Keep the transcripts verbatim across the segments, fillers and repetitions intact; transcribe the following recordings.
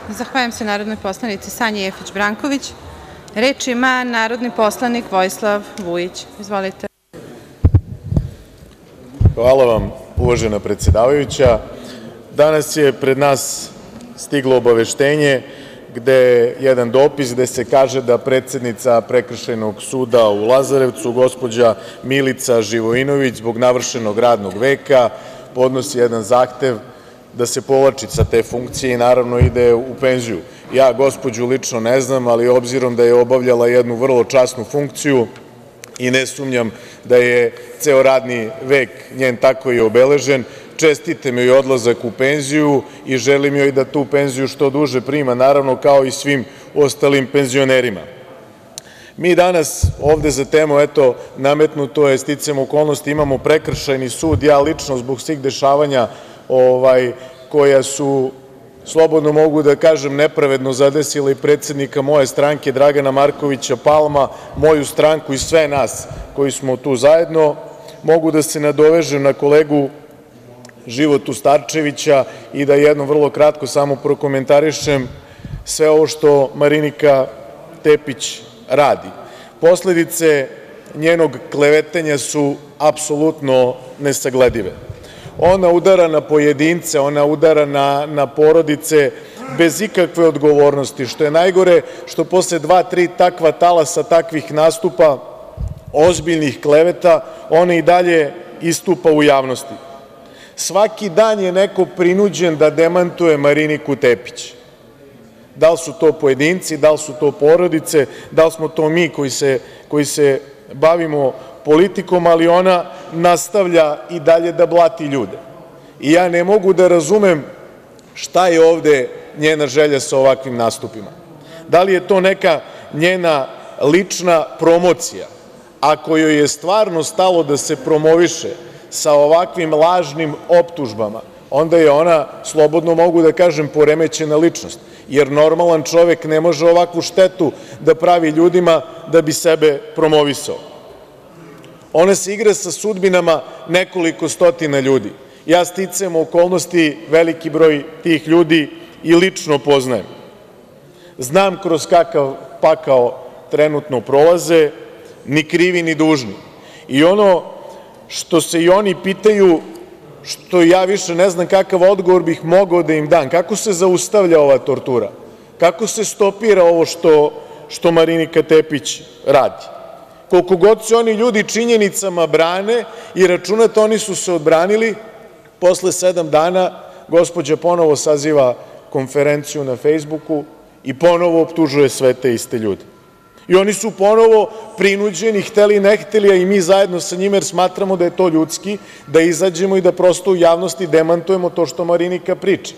Zahvaljujem se narodnoj poslanici Sanji Jefić Branković. Reč ima narodni poslanik Vojislav Vujić. Izvolite. Hvala vam, uvažena predsedavajuća. Danas je pred nas stiglo obaveštenje gde je jedan dopis gde se kaže da predsednica Prekršajnog suda u Lazarevcu, gospođa Milica Živojinović, zbog navršenog radnog veka podnosi jedan zahtev da se povlači sa te funkcije i naravno ide u penziju. Ja gospođu lično ne znam, ali obzirom da je obavljala jednu vrlo časnu funkciju i ne sumnjam da je ceo radni vek njen tako i obeležen, čestitam joj odlazak u penziju i želim joj da tu penziju što duže prima, naravno kao i svim ostalim penzionerima. Mi danas ovde za temu, eto, nametnuto je sticajem okolnosti, imamo Prekršajni sud. Ja lično zbog svih dešavanja koja su, slobodno mogu da kažem, nepravedno zadesila i predsednika moje stranke Dragana Markovića Palma, moju stranku i sve nas koji smo tu zajedno, mogu da se nadovežem na kolegu Životu Starčevića i da jednom vrlo kratko samo prokomentarišem sve ovo što Marinika Tepić radi. Posledice njenog klevetanja su apsolutno nesagledive. Ona udara na pojedince, ona udara na porodice bez ikakve odgovornosti, što je najgore što posle dva, tri takva talasa takvih nastupa, ozbiljnih kleveta, ona i dalje istupa u javnosti. Svaki dan je neko prinuđen da demantuje Mariniku Tepić. Da li su to pojedinci, da li su to porodice, da li smo to mi koji se bavimo politikom, ali ona nastavlja i dalje da blati ljude. I ja ne mogu da razumem šta je ovde njena želja sa ovakvim nastupima. Da li je to neka njena lična promocija? Ako joj je stvarno stalo da se promoviše sa ovakvim lažnim optužbama, onda je ona, slobodno mogu da kažem, poremećena ličnost, jer normalan čovek ne može ovakvu štetu da pravi ljudima da bi sebe promovisao. Ona se igra sa sudbinama nekoliko stotina ljudi. Ja sticajem okolnosti veliki broj tih ljudi i lično poznajem. Znam kroz kakav pakao trenutno prolaze, ni krivi ni dužni. I ono što se i oni pitaju, što ja više ne znam kakav odgovor bih mogao da im dam, kako se zaustavlja ova tortura, kako se stopira ovo što Marinika Tepić radi. Koliko god se oni ljudi činjenicama brane i računate oni su se odbranili, posle sedam dana gospođa ponovo saziva konferenciju na Fejsbuku i ponovo optužuje sve te iste ljude. I oni su ponovo prinuđeni, hteli ne hteli, a i mi zajedno sa njima, jer smatramo da je to ljudski, da izađemo i da prosto u javnosti demantujemo to što Marinika priča.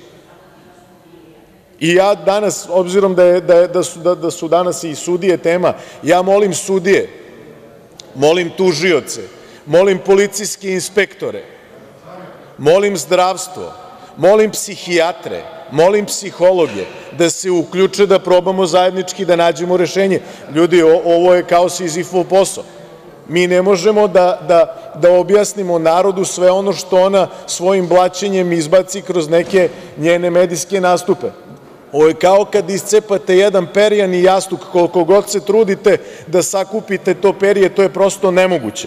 I ja danas, obzirom da su danas i sudije tema, ja molim sudije, molim tužioce, molim policijske inspektore, molim zdravstvo, molim psihijatre, molim psihologe da se uključe da probamo zajednički da nađemo rešenje. Ljudi, ovo je kao Sizifov posao. Mi ne možemo da objasnimo narodu sve ono što ona svojim blaćenjem izbaci kroz neke njene medijske nastupe. Ovo je kao kad iscepate jedan perjani jastuk, koliko god se trudite da sakupite to perje, to je prosto nemoguće.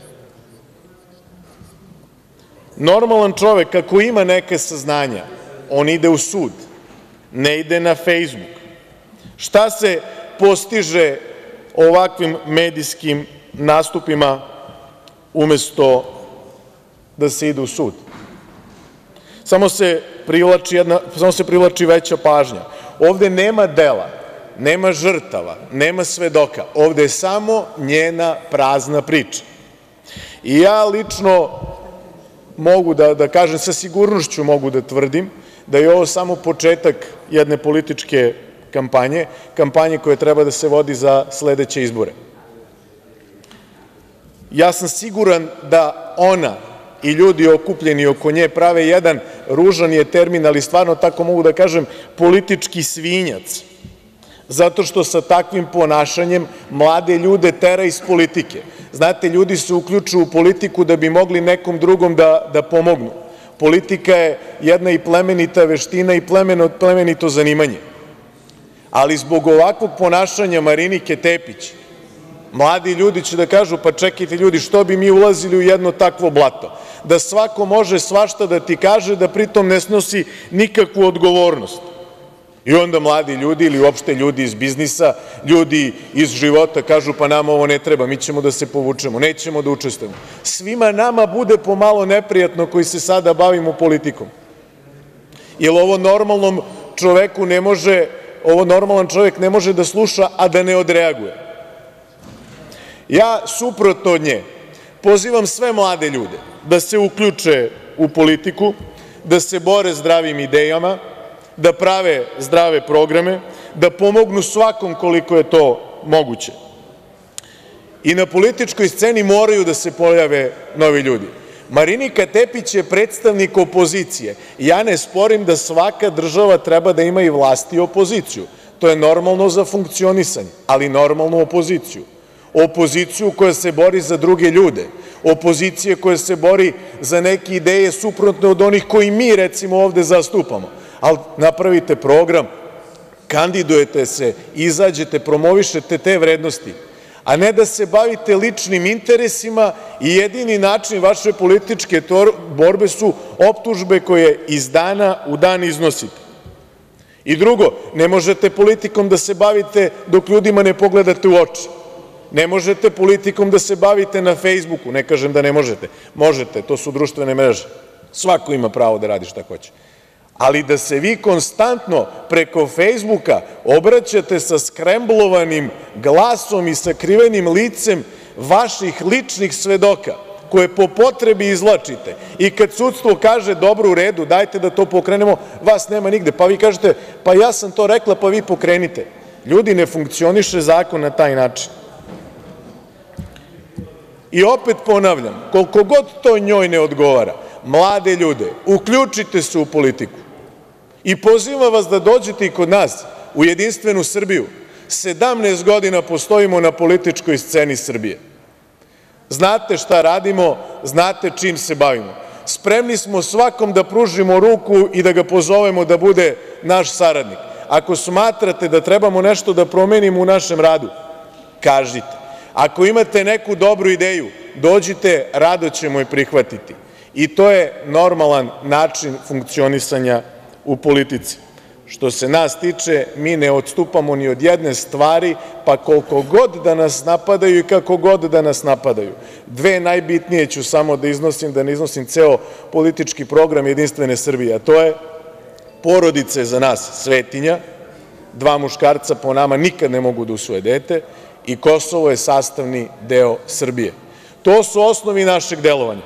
Normalan čovek, ako ima neke saznanja, on ide u sud, ne ide na Fejsbuk. Šta se postiže ovakvim medijskim nastupima umesto da se ide u sud? Samo se privlači veća pažnja. Ovde nema dela, nema žrtava, nema svedoka. Ovde je samo njena prazna priča. I ja lično mogu da kažem, sa sigurnošću mogu da tvrdim, da je ovo samo početak jedne političke kampanje, kampanje koja treba da se vodi za sledeće izbore. Ja sam siguran da ona i ljudi okupljeni oko nje prave jedan, ružan je termin, ali stvarno tako mogu da kažem, politički svinjac, zato što sa takvim ponašanjem mlade ljude tera iz politike. Znate, ljudi se uključuju u politiku da bi mogli nekom drugom da pomognu. Politika je jedna i plemenita veština i plemenito zanimanje. ali zbog ovakvog ponašanja Marinike Tepić, mladi ljudi će da kažu – pa čekajte ljudi, što bi mi ulazili u jedno takvo blato, da svako može svašta da ti kaže, da pritom ne snosi nikakvu odgovornost. I onda mladi ljudi ili uopšte ljudi iz biznisa, ljudi iz života kažu – pa nama ovo ne treba, mi ćemo da se povučemo, nećemo da učestvujemo. Svima nama bude pomalo neprijatno koji se sada bavimo politikom. Jer ovo normalnom čoveku ne može, ovo normalan čovek ne može da sluša, a da ne odreaguje. Ja, suprotno od nje, pozivam sve mlade ljude da se uključe u politiku, da se bore zdravim idejama, da prave zdrave programe, da pomognu svakom koliko je to moguće. I na političkoj sceni moraju da se pojave novi ljudi. Marinika Tepić je predstavnik opozicije. Ja ne sporim da svaka država treba da ima i vlast i opoziciju. To je normalno za funkcionisanje, ali normalnu opoziciju. Opoziciju koja se bori za druge ljude, opozicije koja se bori za neke ideje suprotne od onih koji mi recimo ovde zastupamo. Ali napravite program, kandidujete se, izađete, promovišete te vrednosti, a ne da se bavite ličnim interesima i jedini način vaše političke borbe su optužbe koje iz dana u dan iznosite. I drugo, ne možete politikom da se bavite dok ljudima ne pogledate u oči. Ne možete politikom da se bavite na Fejsbuku, ne kažem da ne možete, možete, to su društvene mreže, svako ima pravo da radi šta hoće. Ali da se vi konstantno preko Fejsbuka obraćate sa skremblovanim glasom i sakrivenim licem vaših ličnih svedoka, koje po potrebi izvlačite, i kad sudstvo kaže dobro, u redu, dajte da to pokrenemo, vas nema nigde, pa vi kažete pa ja sam to rekla, pa vi pokrenite. Ljudi, ne funkcioniše zakon na taj način. I opet ponavljam, koliko god to njoj ne odgovara, mlade ljude, uključite se u politiku i pozivam vas da dođete i kod nas u Jedinstvenu Srbiju. sedamnaest godina postojimo na političkoj sceni Srbije. Znate šta radimo, znate čim se bavimo. Spremni smo svakom da pružimo ruku i da ga pozovemo da bude naš saradnik. Ako smatrate da trebamo nešto da promenimo u našem radu, kažite. Ako imate neku dobru ideju, dođite, rado ćemo je prihvatiti. I to je normalan način funkcionisanja u politici. Što se nas tiče, mi ne odstupamo ni od jedne stvari, pa koliko god da nas napadaju i kako god da nas napadaju. Dve najbitnije ću samo da iznosim, da ne iznosim ceo politički program Jedinstvene Srbije, a to je porodice za nas svetinja, dva muškarca po nama nikad ne mogu da usvoje dete, i Kosovo je sastavni deo Srbije. To su osnovi našeg delovanja.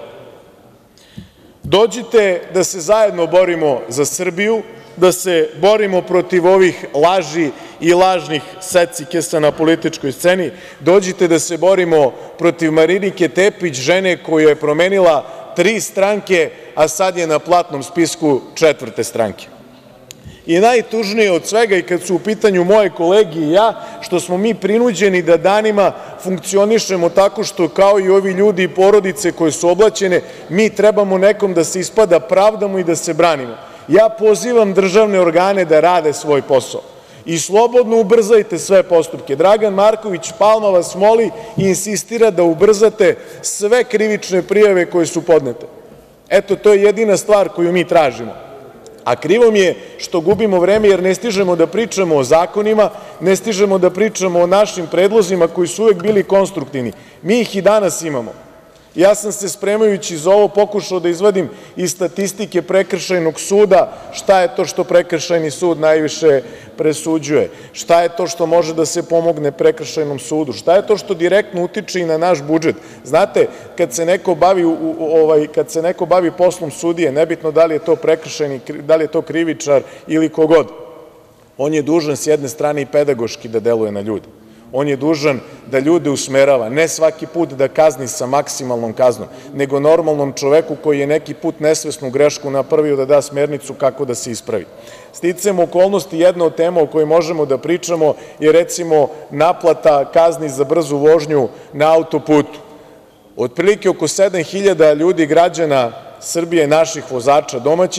Dođite da se zajedno borimo za Srbiju, da se borimo protiv ovih laži i lažnih secikesa na političkoj sceni. Dođite da se borimo protiv Marinike Tepić, žene koja je promenila tri stranke, a sad je na platnom spisku četvrte stranke. I najtužnije od svega, i kad su u pitanju moje kolege i ja, što smo mi prinuđeni da danima funkcionišemo tako što kao i ovi ljudi i porodice koje su oblaćene, mi trebamo nekom da se ispada pravdamo i da se branimo. Ja pozivam državne organe da rade svoj posao i slobodno ubrzajte sve postupke. Dragan Marković Palma vas moli i insistira da ubrzate sve krivične prijave koje su podnete. Eto, to je jedina stvar koju mi tražimo. A krivo mi je što gubimo vreme jer ne stižemo da pričamo o zakonima, ne stižemo da pričamo o našim predlozima koji su uvek bili konstruktivni. Mi ih i danas imamo. Ja sam se, spremajući za ovo, pokušao da izvadim iz statistike Prekršajnog suda šta je to što Prekršajni sud najviše presuđuje, šta je to što može da se pomogne Prekršajnom sudu, šta je to što direktno utiče i na naš budžet. Znate, kad se neko bavi, ovaj, kad se neko bavi poslom sudije, nebitno da li je to prekršajni, da li je to krivičar ili kogod, on je dužan s jedne strane i pedagoški da deluje na ljude. On je dužan da ljude usmerava, ne svaki put da kazni sa maksimalnom kaznom, nego normalnom čoveku koji je neki put nesvesnu grešku napravio da da smernicu kako da se ispravi. Sticajem okolnosti, jedna od tema o kojoj možemo da pričamo je recimo naplata kazni za brzu vožnju na autoputu. Otprilike oko sedam hiljada ljudi, građana Srbije, naših vozača domaćih,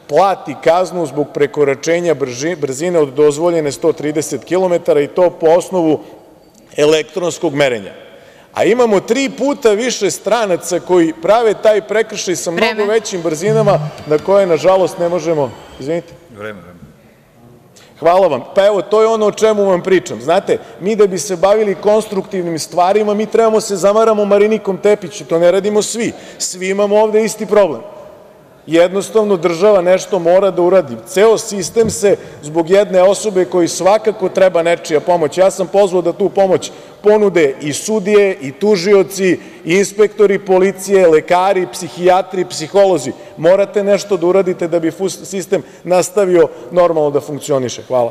plati kaznu zbog prekoračenja brzine od dozvoljene sto trideset kilometara i to po osnovu elektronskog merenja. A imamo tri puta više stranaca koji prave taj prekršaj sa mnogo većim brzinama na koje, nažalost, ne možemo... Izvinite? Vreme, vreme. Hvala vam. Pa evo, to je ono o čemu vam pričam. Znate, mi da bi se bavili konstruktivnim stvarima, mi trebamo se zamaramo Marinikom Tepić, to ne radimo svi. Svi imamo ovde isti problem. Jednostavno, država nešto mora da uradi. Ceo sistem se zbog jedne osobe koji svakako treba nečija pomoć. Ja sam pozvao da tu pomoć ponude i sudije, i tužioci, i inspektori policije, lekari, psihijatri, psiholozi. Morate nešto da uradite da bi sistem nastavio normalno da funkcioniše. Hvala.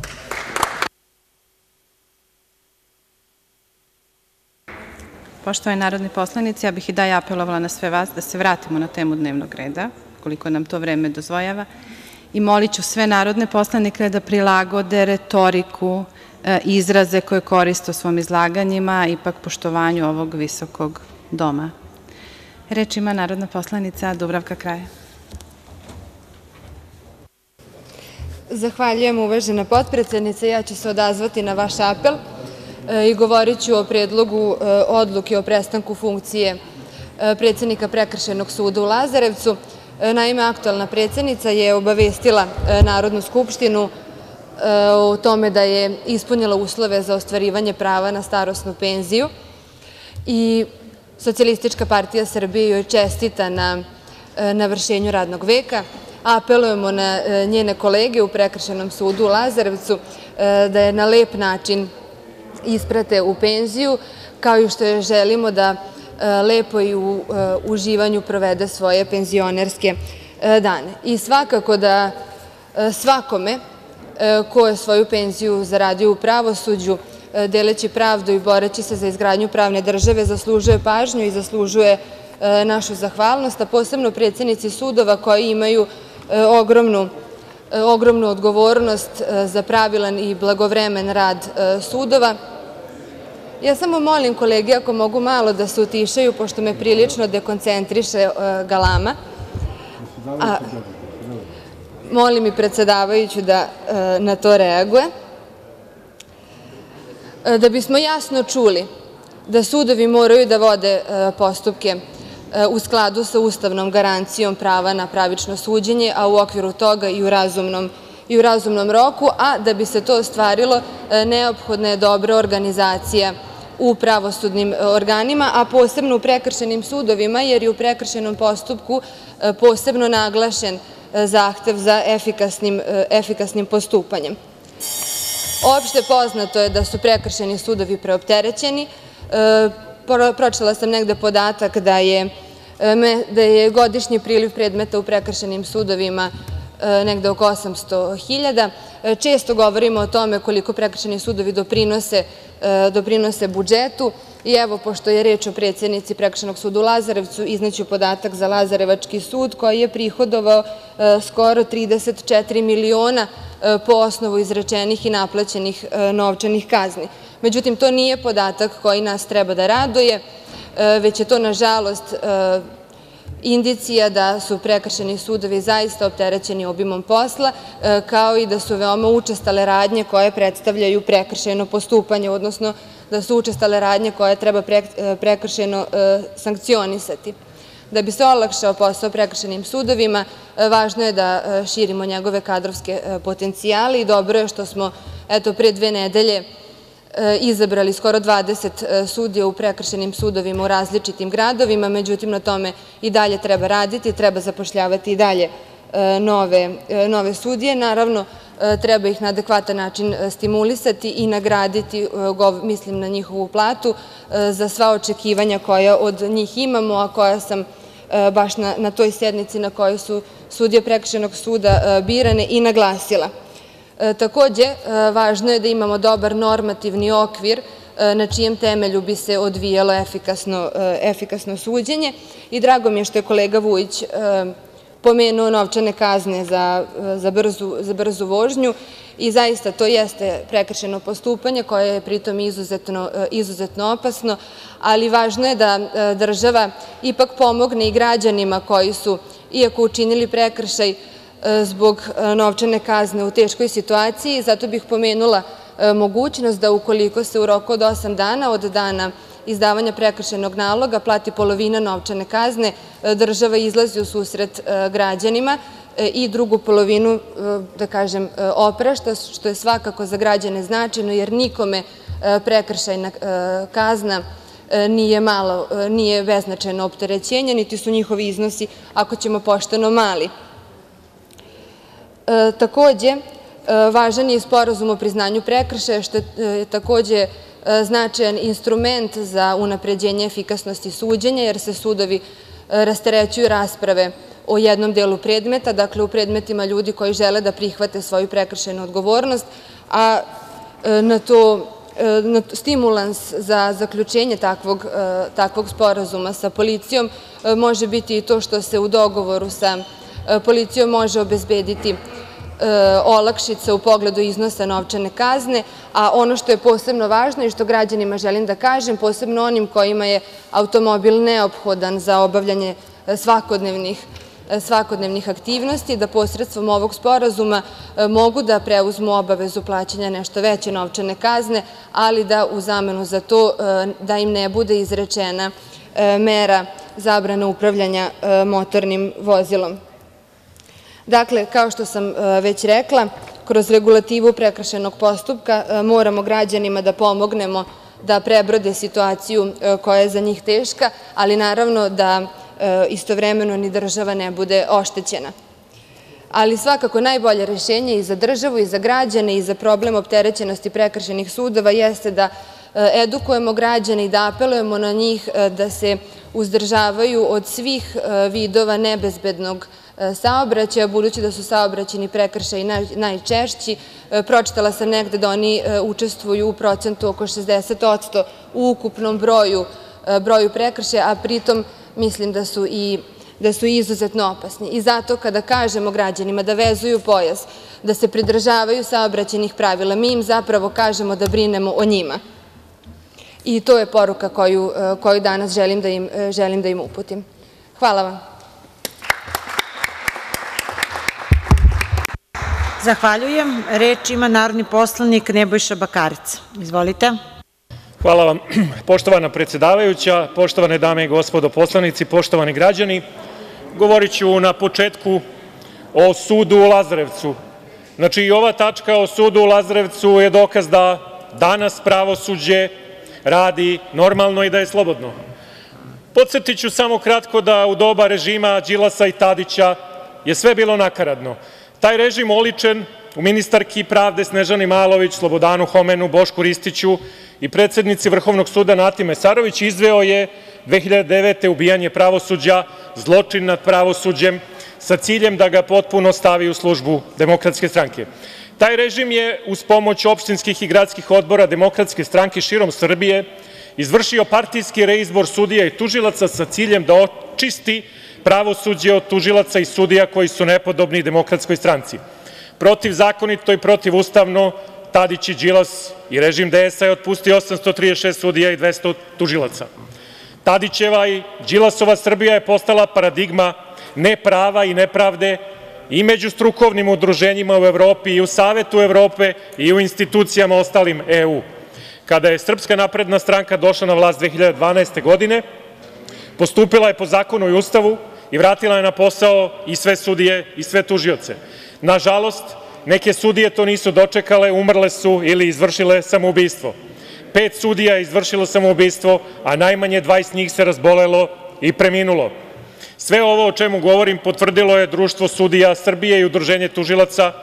Poštovani narodni poslanici, ja bih i dalje apelovala na sve vas da se vratimo na temu dnevnog reda, koliko nam to vreme dozvoljava, i molit ću sve narodne poslanike da prilagode retoriku, izraze koje koriste u svom izlaganjima, ipak poštovanju ovog visokog doma. Reč ima narodna poslanica Dubravka Kralj. Zahvaljujem, uvažena potpredsednice. Ja ću se odazvati na vaš apel i govorit ću o predlogu odluke o prestanku funkcije predsednika Prekršajnog suda u Lazarevcu. Naime, aktuelna predsednica je obavestila Narodnu skupštinu o tome da je ispunila uslove za ostvarivanje prava na starosnu penziju i Socijalistička partija Srbije joj čestita na navršenju radnog veka. Apelujemo na njene kolege u Prekršajnom sudu u Lazarevcu da je na lep način isprate u penziju, kao i što je želimo da lepo i u uživanju provede svoje penzionerske dane. I svakako da svakome ko je svoju penziju zaradio u pravosuđu, deleći pravdu i boreći se za izgradnju pravne države, zaslužuje pažnju i zaslužuje našu zahvalnost, a posebno predsednici sudova koji imaju ogromnu odgovornost za pravilan i blagovremen rad sudova. Ja samo molim kolege ako mogu malo da se utišaju, pošto me prilično dekoncentriše galama. Molim i predsedavajuću da na to reaguje. Da bismo jasno čuli da sudovi moraju da vode postupke u skladu sa ustavnom garancijom prava na pravično suđenje, a u okviru toga i u razumnom roku, a da bi se to ostvarilo neophodna je dobra organizacija u pravosudnim organima, a posebno u prekršajnim sudovima, jer je u prekršajnom postupku posebno naglašen zahtev za efikasnim postupanjem. Opšte poznato je da su prekršajni sudovi preopterećeni. Pročitala sam negde podatak da je godišnji priliv predmeta u prekršajnim sudovima negde oko osamsto hiljada. Često govorimo o tome koliko prekršajni sudovi doprinose budžetu i evo, pošto je reč o predsednici Prekršajnog suda u Lazarevcu, izneću podatak za Lazarevački sud koji je prihodovao skoro trideset četiri miliona po osnovu izrečenih i naplaćenih novčanih kazni. Međutim, to nije podatak koji nas treba da raduje, već je to, nažalost, indicija da su prekršajni sudovi zaista opterećeni obimom posla, kao i da su veoma učestale radnje koje predstavljaju prekršajno postupanje, odnosno da su učestale radnje koje treba prekršajno sankcionisati. Da bi se olakšao posao prekršajnim sudovima, važno je da širimo njegove kadrovske potencijale i dobro je što smo, eto, pre dve nedelje izabrali skoro dvadeset sudija u prekršajnim sudovima u različitim gradovima, međutim, na tome i dalje treba raditi, treba zapošljavati i dalje nove sudije. Naravno, treba ih na adekvatan način stimulisati i nagraditi, mislim na njihovu platu, za sva očekivanja koja od njih imamo, a koja sam baš na toj sednici na kojoj su sudije Prekršajnog suda birane i naglasila. Takođe, važno je da imamo dobar normativni okvir na čijem temelju bi se odvijalo efikasno suđenje i drago mi je što je kolega Vujić pomenuo novčane kazne za brzu vožnju i zaista to jeste prekršajno postupanje koje je pritom izuzetno opasno, ali važno je da država ipak pomogne i građanima koji su, iako učinili prekršaj, zbog novčane kazne u teškoj situaciji. Zato bih pomenula mogućnost da ukoliko se u roku od osam dana od dana izdavanja prekršajnog naloga plati polovina novčane kazne, država izlazi u susret građanima i drugu polovinu, da kažem, oprašta, što je svakako za građane značajno, jer nikome prekršajna kazna nije malo, nije beznačajno opterećenje, niti su njihovi iznosi, ako ćemo pošteno, mali. Takođe, važan je Sporazum o priznanju prekršaja, što je takođe značajan instrument za unapređenje efikasnosti suđenja, jer se sudovi rasterećuju rasprave o jednom delu predmeta, dakle u predmetima ljudi koji žele da prihvate svoju prekršajnu odgovornost, a na to stimulans za zaključenje takvog sporazuma sa policijom može biti i to što se u dogovoru sa policijom može obezbediti olakšica u pogledu iznosa novčane kazne, a ono što je posebno važno i što građanima želim da kažem, posebno onim kojima je automobil neophodan za obavljanje svakodnevnih aktivnosti, da posredstvom ovog sporazuma mogu da preuzmu obavezu plaćanja nešto veće novčane kazne, ali da u zamenu za to da im ne bude izrečena mera zabrane upravljanja motornim vozilom. Dakle, kao što sam već rekla, kroz regulativu prekršajnog postupka moramo građanima da pomognemo da prebrode situaciju koja je za njih teška, ali naravno da istovremeno ni država ne bude oštećena. Ali svakako najbolje rešenje i za državu i za građane i za problem opterećenosti prekršajnih sudova jeste da edukujemo građane i da apelujemo na njih da se uzdržavaju od svih vidova nebezbednog saobraćaja, budući da su saobraćajni prekršaji najčešći. Pročitala sam negde da oni učestvuju u procentu oko šezdeset posto u ukupnom broju prekršaja, a pritom mislim da su i izuzetno opasni. I zato kada kažemo građanima da vezuju pojas, da se pridržavaju saobraćajnih pravila, mi im zapravo kažemo da brinemo o njima. I to je poruka koju danas želim da im uputim. Hvala vam. Zahvaljujem. Reč ima narodni poslanik Nebojša Bakarec. Izvolite. Hvala vam, poštovana predsedavajuća, poštovane dame i gospodo poslanici, poštovani građani, govoriću na početku o sudu u Lazarevcu. Znači, i ova tačka o sudu u Lazarevcu je dokaz da danas pravosuđe radi normalno i da je slobodno. Podsetiću samo kratko da u doba režima Đilasa i Tadića je sve bilo nakaradno. Taj režim oličen u ministarki pravde Snežani Malović, Slobodanu Homenu, Bošku Ristiću i predsednici Vrhovnog suda Nati Mesarović izveo je dve hiljade devete. ubijanje pravosuđa, zločin nad pravosuđem, sa ciljem da ga potpuno stavi u službu Demokratske stranke. Taj režim je uz pomoć opštinskih i gradskih odbora Demokratske stranke širom Srbije izvršio partijski reizbor sudija i tužilaca sa ciljem da očisti pravosuđe od tužilaca i sudija koji su nepodobni Demokratskoj stranci. Protivzakonito i protivustavno Tadić i Đilas i režim D S je otpustio osamsto trideset šest sudija i dvesta tužilaca. Tadićeva i Đilasova Srbija je postala paradigma neprava i nepravde i među strukovnim udruženjima u Evropi i u Savetu Evrope i u institucijama ostalim E U. Kada je Srpska napredna stranka došla na vlast dve hiljade dvanaeste. godine, postupila je po zakonu i Ustavu i vratila je na posao i sve sudije i sve tužioce. Nažalost, neke sudije to nisu dočekale, umrle su ili izvršile samoubistvo. Pet sudija je izvršilo samoubistvo, a najmanje dvadeset njih se razbolelo i preminulo. Sve ovo o čemu govorim potvrdilo je Društvo sudija Srbije i Udruženje tužilaca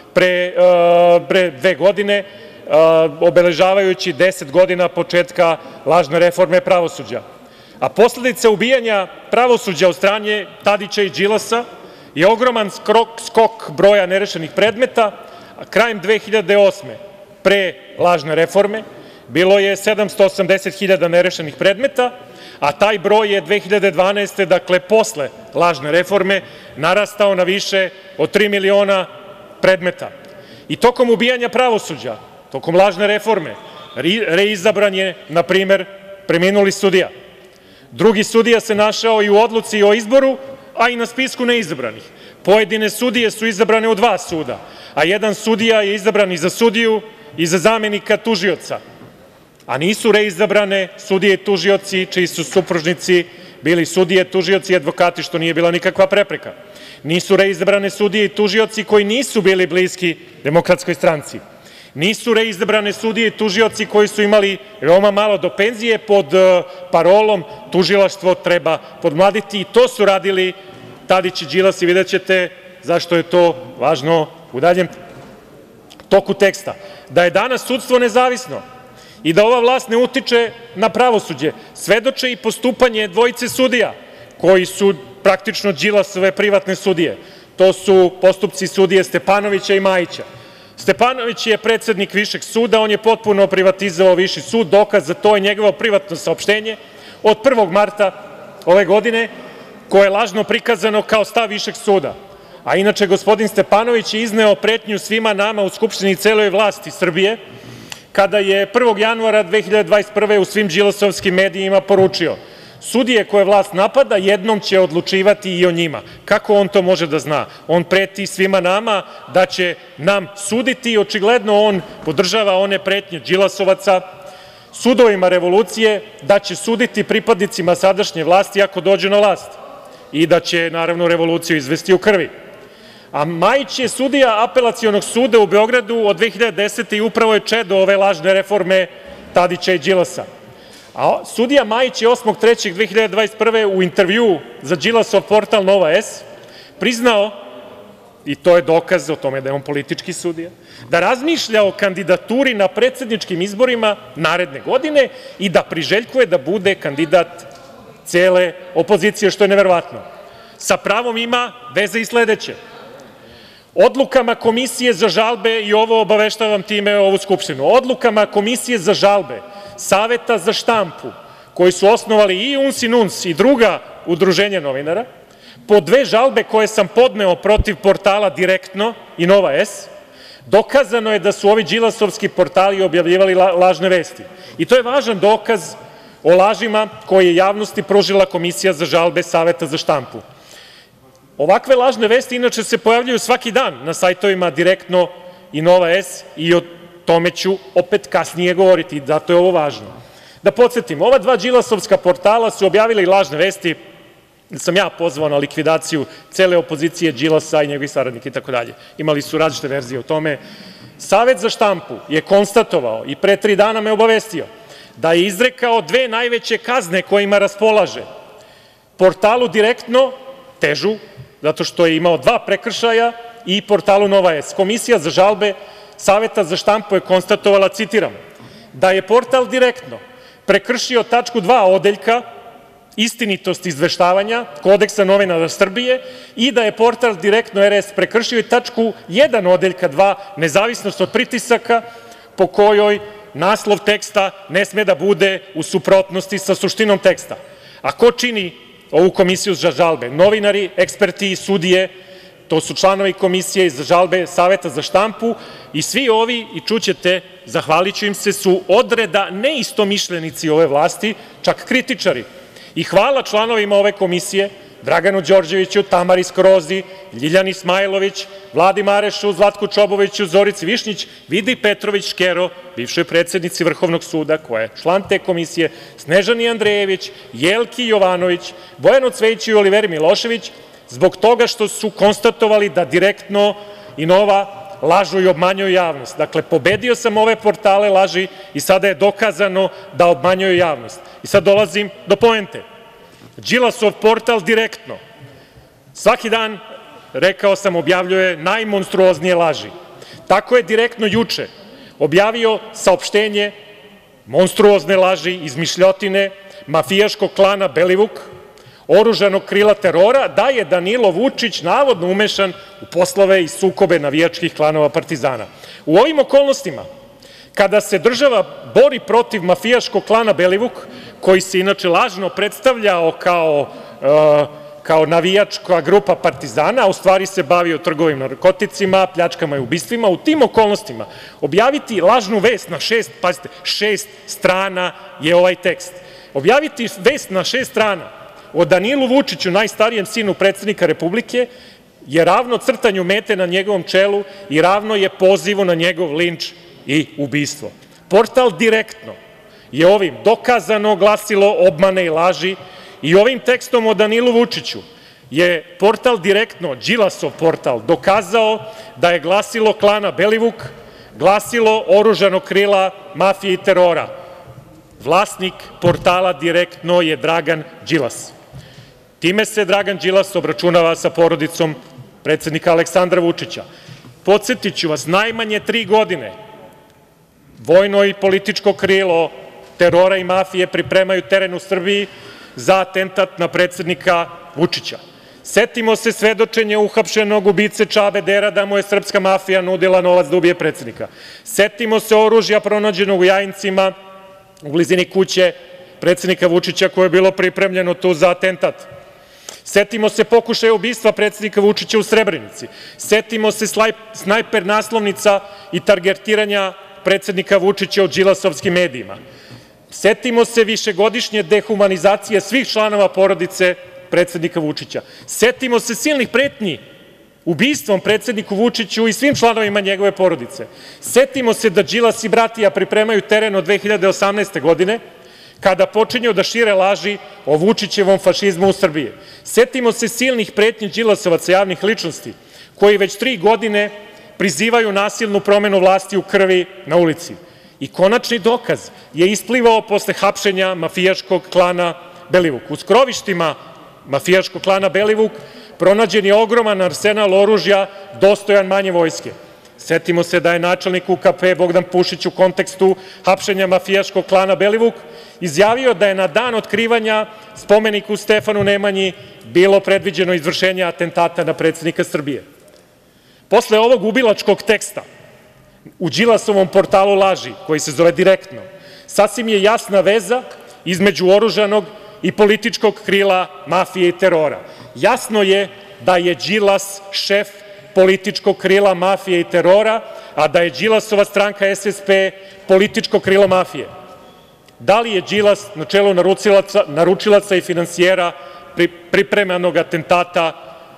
pre dve godine, obeležavajući deset godina početka lažne reforme pravosuđa. A posledica ubijanja pravosuđa od strane Tadića i Đilasa je ogroman skok broja nerešenih predmeta. Krajem dve hiljade osme. pre lažne reforme bilo je sedamsto osamdeset hiljada nerešenih predmeta, a taj broj je dve hiljade dvanaeste. dakle posle lažne reforme, narastao na više od tri miliona predmeta. I tokom ubijanja pravosuđa, tokom lažne reforme, reizabran je, na primer, preminuli sudija. Drugi sudija se našao i u odluci o izboru, a i na spisku neizabranih. Pojedine sudije su izabrane u dva suda, a jedan sudija je izabran i za sudiju i za zamenika tužioca, a nisu reizabrane sudije i tužioci čiji su supružnici bili sudije, tužioci i advokati, što nije bila nikakva prepreka. Nisu reizabrane sudije i tužioci koji nisu bili bliski Demokratskoj stranci. Nisu reizabrane sudije i tužioci koji su imali veoma malo do penzije pod parolom tužilaštvo treba podmladiti, i to su radili Tadić i Đilas, i videćete zašto je to važno u daljem toku teksta. Da je danas sudstvo nezavisno i da ova vlast ne utiče na pravosuđe svedoče i postupanje dvojice sudija koji su praktično Đilasove privatne sudije. To su postupci sudije Stepanovića i Majića. Stepanović je predsednik Višeg suda, on je potpuno privatizovao Viši sud, dokaz za to je njegovo privatno saopštenje od prvog marta ove godine, koje je lažno prikazano kao stav Višeg suda. A inače, gospodin Stepanović je izneo pretnju svima nama u Skupštini i celoj vlasti Srbije, kada je prvog januara dve hiljade dvadeset prve u svim đilasovskim medijima poručio: sudije koje vlast napada jednom će odlučivati i o njima. Kako on to može da zna? On preti svima nama da će nam suditi i očigledno on podržava one pretnje đilasovaca sudovima revolucije da će suditi pripadnicima sadašnje vlasti ako dođu na vlast i da će, naravno, revoluciju izvesti u krvi. A Majić je sudija Apelacionog suda u Beogradu od dve hiljade desete. i upravo je čedo ove lažne reforme Tadića i Đilasa. A sudija Majić je osmog trećeg dve hiljade dvadeset prve u intervjuu za Đilasov portal Nova S priznao, i to je dokaz o tome da je on politički sudija, da razmišlja o kandidaturi na predsedničkim izborima naredne godine i da priželjkuje da bude kandidat cele opozicije, što je neverovatno. Sa pravom ima veze i sledeće. Odlukama Komisije za žalbe, i ovo obaveštavam time ovu Skupštinu, odlukama Komisije za žalbe Saveta za štampu, koji su osnovali i UNS i NUNS i druga udruženja novinara, po dve žalbe koje sam podneo protiv portala Direktno i Nova S, dokazano je da su ovi đilasovski portali objavljivali lažne vesti. I to je važan dokaz o lažima koje je javnosti pružila Komisija za žalbe Saveta za štampu. Ovakve lažne vesti inače se pojavljuju svaki dan na sajtovima Direktno i Nova S i o tome ću opet kasnije govoriti, zato je ovo važno. Da podsetim, ova dva đilasovska portala su objavili lažne vesti da sam ja pozvao na likvidaciju cele opozicije, Đilasa i njegovih saradnika itd. Imali su različite verzije o tome. Savet za štampu je konstatovao i pre tri dana me obavestio da je izrekao dve najveće kazne kojima raspolaže portalu Direktno, težu, zato što je imao dva prekršaja, i portalu Nova S. Komisija za žalbe Saveta za štampu je konstatovala, citiram, da je portal Direktno prekršio tačku dva odeljka istinitost izveštavanja Kodeksa novinara Srbije i da je portal Direktno er es prekršio i tačku jedan odeljka dva nezavisnost od pritisaka, po kojoj naslov teksta ne sme da bude u suprotnosti sa suštinom teksta. A ko čini ovu Komisiju za žalbe? Novinari, eksperti i sudije, to su članovi Komisije za žalbe Saveta za štampu, i svi ovi, i čućete, zahvaliću im se, su odreda neistomišljenici ove vlasti, čak kritičari. I hvala članovima ove komisije, Draganu Đorđeviću, Tamari Skrozi, Ljiljani Ismailović, Vladi Marešu, Zlatku Čoboviću, Zorici Višnjić, Vidi Petrović Škero, bivšoj predsednici Vrhovnog suda, koja je član te komisije, Snežani Andrejević, Jelki Jovanović, Bojanu Cvejiću i Oliveri Milošević, zbog toga što su konstatovali da Direktno i Nova lažu i obmanjuju javnost. Dakle, pobedio sam ove portale laži i sada je dokazano da obmanjuju javnost. I sad dolazim do poente. Đilasov portal Direktno svaki dan, rekao sam, objavljuje najmonstruoznije laži. Tako je Direktno juče objavio saopštenje, monstruozne laži, izmišljotine mafijaškog klana Belivuk, oružanog krila terora, da je Danilo Vučić navodno umešan u poslove i sukobe navijačkih klanova Partizana. U ovim okolnostima, kada se država bori protiv mafijaškog klana Belivuk, koji se inače lažno predstavljao kao, kao navijačka grupa Partizana, a u stvari se bavio trgovim narkoticima, pljačkama i ubistvima, u tim okolnostima objaviti lažnu vest na šest, pazite, šest strana je ovaj tekst. Objaviti vest na šest strana o Danilu Vučiću, najstarijem sinu predsednika Republike, je ravno crtanju mete na njegovom čelu i ravno je pozivu na njegov linč i ubistvo. Portal Direktno je ovim dokazano glasilo obmane i laži i ovim tekstom o Danilu Vučiću je portal Direktno, Đilasov portal, dokazao da je glasilo klana Belivuk, glasilo oružanog krila mafije i terora. Vlasnik portala Direktno je Dragan Đilas. Time se Dragan Đilas obračunava sa porodicom predsednika Aleksandra Vučića. Podsetiću vas, najmanje tri godine vojno i političko krilo terora i mafije pripremaju teren u Srbiji za atentat na predsednika Vučića. Setimo se svedočenja uhapšenog ubice Čabe Dera da mu je srpska mafija nudila novac da ubije predsednika. Setimo se oružja pronađenog u Jajincima, u blizini kuće predsednika Vučića, koje je bilo pripremljeno tu za atentat. Setimo se pokušaja ubistva predsednika Vučića u Srebrenici. Setimo se snajper naslovnica i targetiranja predsednika Vučića u đilasovskim medijima. Setimo se višegodišnje dehumanizacije svih članova porodice predsednika Vučića. Setimo se silnih pretnji ubistvom predsedniku Vučiću i svim članovima njegove porodice. Setimo se da Đilas i bratija pripremaju teren od dve hiljade osamnaeste. godine, kada počinju da šire laži o Vučićevom fašizmu u Srbiji. Setimo se silnih pretnji đilasovaca, javnih ličnosti, koji već tri godine prizivaju nasilnu promenu vlasti u krvi na ulici. I konačni dokaz je isplivao posle hapšenja mafijaškog klana Belivuk. U skrovištima mafijaškog klana Belivuk pronađen je ogroman arsenal oružja dostojan manje vojske. Setimo se da je načelnik U K P Bogdan Pušić u kontekstu hapšenja mafijaškog klana Belivuk izjavio da je na dan otkrivanja spomeniku Stefanu Nemanji bilo predviđeno izvršenje atentata na predsednika Srbije. Posle ovog ubilačkog teksta u Đilasovom portalu laži, koji se zove Direktno, sasvim je jasna veza između oružanog i političkog krila mafije i terora. Jasno je da je Đilas šef političkog krila mafije i terora, a da je Đilasova stranka S S P političko krilo mafije. Da li je Đilas na čelu naručilaca i finansijera pripremanog atentata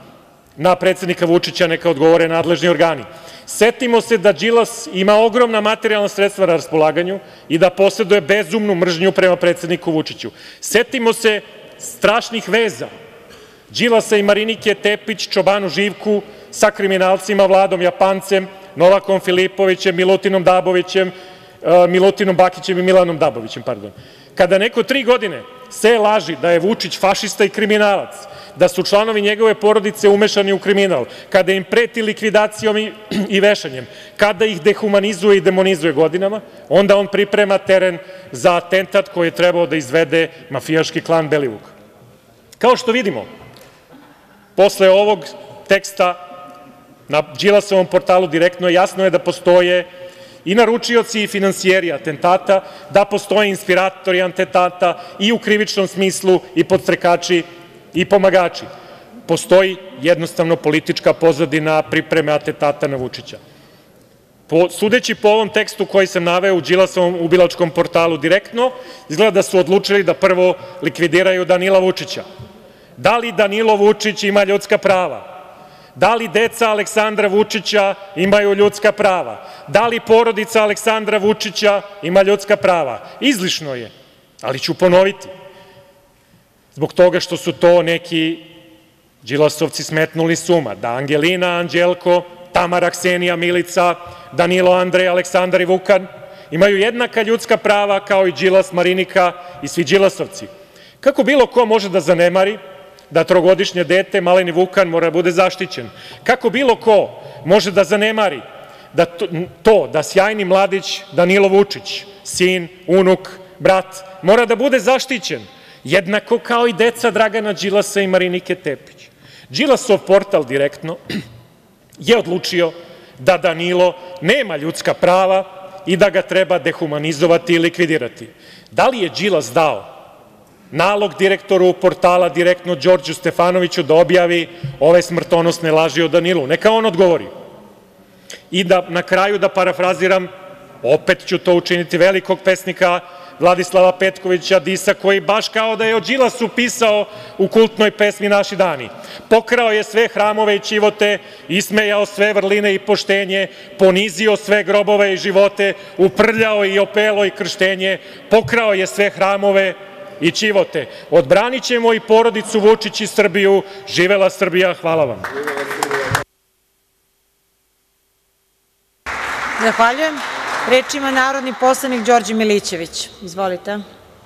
na predsednika Vučića, neka odgovore nadležni organi. Setimo se da Đilas ima ogromna materijalna sredstva na raspolaganju i da poseduje bezumnu mržnju prema predsedniku Vučiću. Setimo se strašnih veza Đilasa i Marinike Tepić, Čobanu Živku, sa kriminalcima Vladom Japancem, Novakom Filipovićem, Milutinom Dabovićem, Milutinom Bakićem i Milanom Dabovićem, pardon. Kada neko tri godine seje laži da je Vučić fašista i kriminalac, da su članovi njegove porodice umešani u kriminal, kada im preti likvidacijom i vešanjem, kada ih dehumanizuje i demonizuje godinama, onda on priprema teren za atentat koji je trebao da izvede mafijaški klan Belivuk. Kao što vidimo, posle ovog teksta na Đilasovom portalu Direktno jasno je da postoje i naručioci i finansijeri atentata, da postoje inspiratori atentata i u krivičnom smislu i podstrekači i pomagači. Postoji jednostavno politička pozadina pripreme atentata na Vučića. Sudeći po ovom tekstu koji sam naveo u Đilasovom ubilačkom portalu Direktno, izgleda da su odlučili da prvo likvidiraju Danila Vučića. Da li Danilo Vučić ima ljudska prava? Da li deca Aleksandra Vučića imaju ljudska prava? Da li porodica Aleksandra Vučića ima ljudska prava? Izlišno je, ali ću ponoviti. Zbog toga što su to neki Đilasovci smetnuli s uma, da Angelina, Anđelko, Tamara, Ksenija, Milica, Danilo, Andrej, Aleksandar i Vukan imaju jednaka ljudska prava kao i Đilas, Marinika i svi Đilasovci. Kako bilo ko može da zanemari da trogodišnje dete, maleni Vukan, mora da bude zaštićen? Kako bilo ko može da zanemari da to da sjajni mladić Danilo Vučić, sin, unuk, brat, mora da bude zaštićen jednako kao i deca Dragana Đilasa i Marinike Tepić? Đilasov portal Direktno je odlučio da Danilo nema ljudska prava i da ga treba dehumanizovati i likvidirati. Da li je Đilas dao nalog direktoru portala Direktno, Đorđu Stefanoviću, da objavi ove smrtonosne laži o Danilu? Neka on odgovori. I da na kraju da parafraziram, opet ću to učiniti, velikog pesnika Vladislava Petkovića Disa, koji baš kao da je o Đilasu pisao u kultnoj pesmi "Naši dani". Pokrao je sve hramove i ćivote, ismejao sve vrline i poštenje, ponizio sve grobove i živote, uprljao i opelo i krštenje, pokrao je sve hramove i ćivote. Odbranićemo i porodicu Vučić i Srbiju. Živela Srbija. Hvala vam. Zahvaljujem. Reč ima narodni poslanik Đorđe Milićević. Izvolite.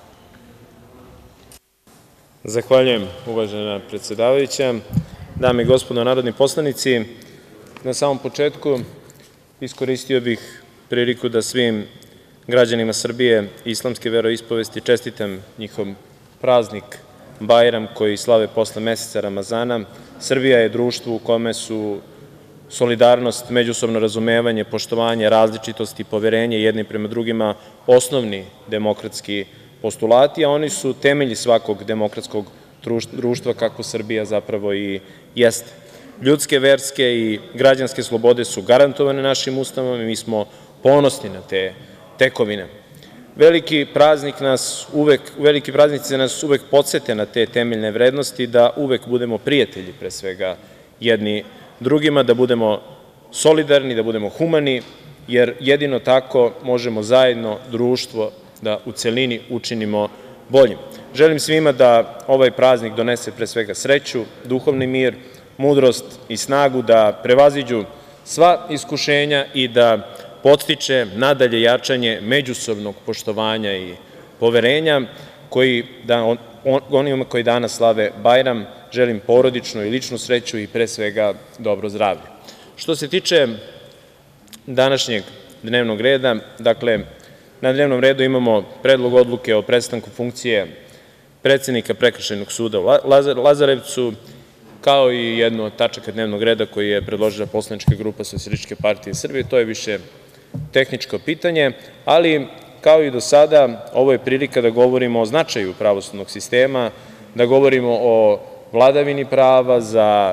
Zahvaljujem, uvažena predsedavajuća. Dame i gospodo narodni poslanici, na samom početku iskoristio bih priliku da svim građanima Srbije islamske veroispovesti čestitam njihov praznik Bajram koji slave posle meseca Ramazana. Srbija je društvo u kome su solidarnost, međusobno razumevanje, poštovanje, različitost i poverenje jedni prema drugima osnovni demokratski postulati, a oni su temelji svakog demokratskog društva, kako Srbija zapravo i jeste. Ljudske, verske i građanske slobode su garantovane našim Ustavom i mi smo ponosni na te tekovine. Veliki praznik nas uvek, veliki praznici nas uvek podsete na te temeljne vrednosti, da uvek budemo prijatelji, pre svega, jedni drugima, da budemo solidarni, da budemo humani, jer jedino tako možemo zajedno društvo da u celini učinimo boljim. Želim svima da ovaj praznik donese pre svega sreću, duhovni mir, mudrost i snagu da prevaziđu sva iskušenja i da podstiče nadalje jačanje međusobnog poštovanja i poverenja, koji da onima koji danas slave Bajram želim porodičnu i ličnu sreću i pre svega dobro zdravlje. Što se tiče današnjeg dnevnog reda, dakle, na dnevnom redu imamo Predlog odluke o prestanku funkcije predsednika Prekršajnog suda u Lazarevcu, kao i jednu od tačaka dnevnog reda koji je predložila poslanička grupa Socijalističke partije Srbije. To je više tehničko pitanje, ali kao i do sada, ovo je prilika da govorimo o značaju pravosudnog sistema, da govorimo o vladavini prava za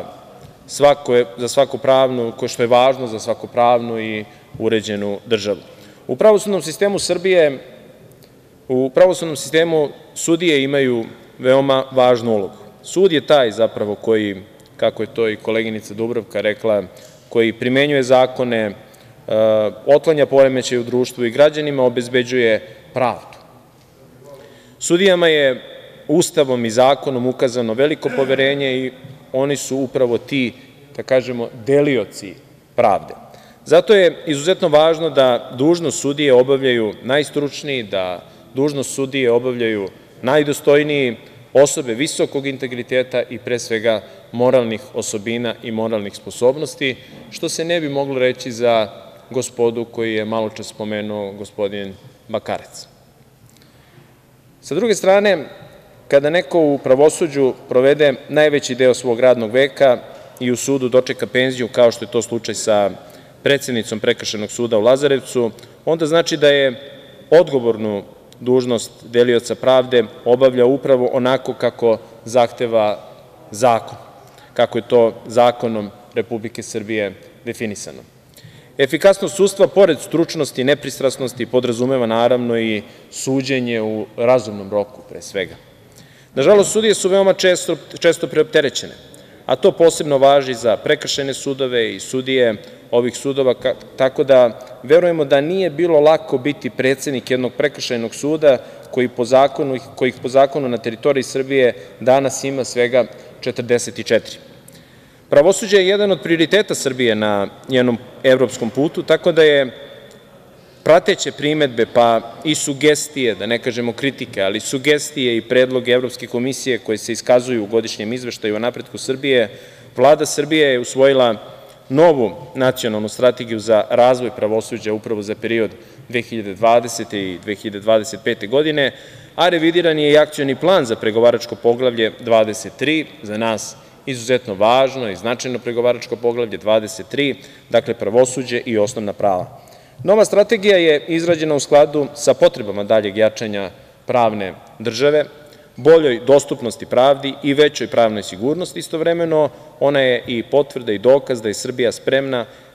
svaku pravnu, što je važno za svaku pravnu i uređenu državu. U pravosudnom sistemu Srbije, u pravosudnom sistemu sudije imaju veoma važnu ulogu. Sud je taj zapravo koji, kako je to i koleginica Dubravka rekla, koji primenjuje zakone, otklanja poremećaje u društvu i građanima obezbeđuje pravdu. Sudijama je Ustavom i zakonom ukazano veliko poverenje i oni su upravo ti, da kažemo, delioci pravde. Zato je izuzetno važno da dužnost sudije obavljaju najstručniji, da dužnost sudije obavljaju najdostojniji, osobe visokog integriteta i pre svega moralnih osobina i moralnih sposobnosti, što se ne bi moglo reći za gospodu koju je maločas spomenuo gospodin Bakarec. Sa druge strane, kada neko u pravosuđu provede najveći deo svog radnog veka i u sudu dočeka penziju, kao što je to slučaj sa predsednicom Prekršajnog suda u Lazarevcu, onda znači da je odgovornu dužnost delioca pravde obavlja upravo onako kako zahteva zakon, kako je to zakonom Republike Srbije definisano. Efikasnost sudstva, pored stručnosti i nepristrasnosti, podrazumeva naravno i suđenje u razumnom roku, pre svega. Nažalost, sudije su veoma često preopterećene, a to posebno važi za prekršajne sudove i sudije ovih sudova, tako da verujemo da nije bilo lako biti predsednik jednog prekršajnog suda kojih po zakonu na teritoriji Srbije danas ima svega četrdeset četiri. Pravosuđe je jedan od prioriteta Srbije na njenom evropskom putu, tako da je prateće primedbe, pa i sugestije, da ne kažemo kritike, ali sugestije i predloge Evropske komisije koje se iskazuju u godišnjem izveštaju o napretku Srbije, Vlada Srbije je usvojila novu nacionalnu strategiju za razvoj pravosuđa upravo za period dve hiljade dvadesete i dve hiljade dvadeset pete godine, a revidiran je i akcioni plan za pregovaračko poglavlje dvadeset tri, za nas izuzetno važno i značajno pregovaračko poglavlje dvadeset tri, dakle pravosuđe i osnovna prava. Nova strategija je izrađena u skladu sa potrebama daljeg jačanja pravne države, boljoj dostupnosti pravdi i većoj pravnoj sigurnosti. Istovremeno, ona je i potvrda i dokaz da je Srbija spremna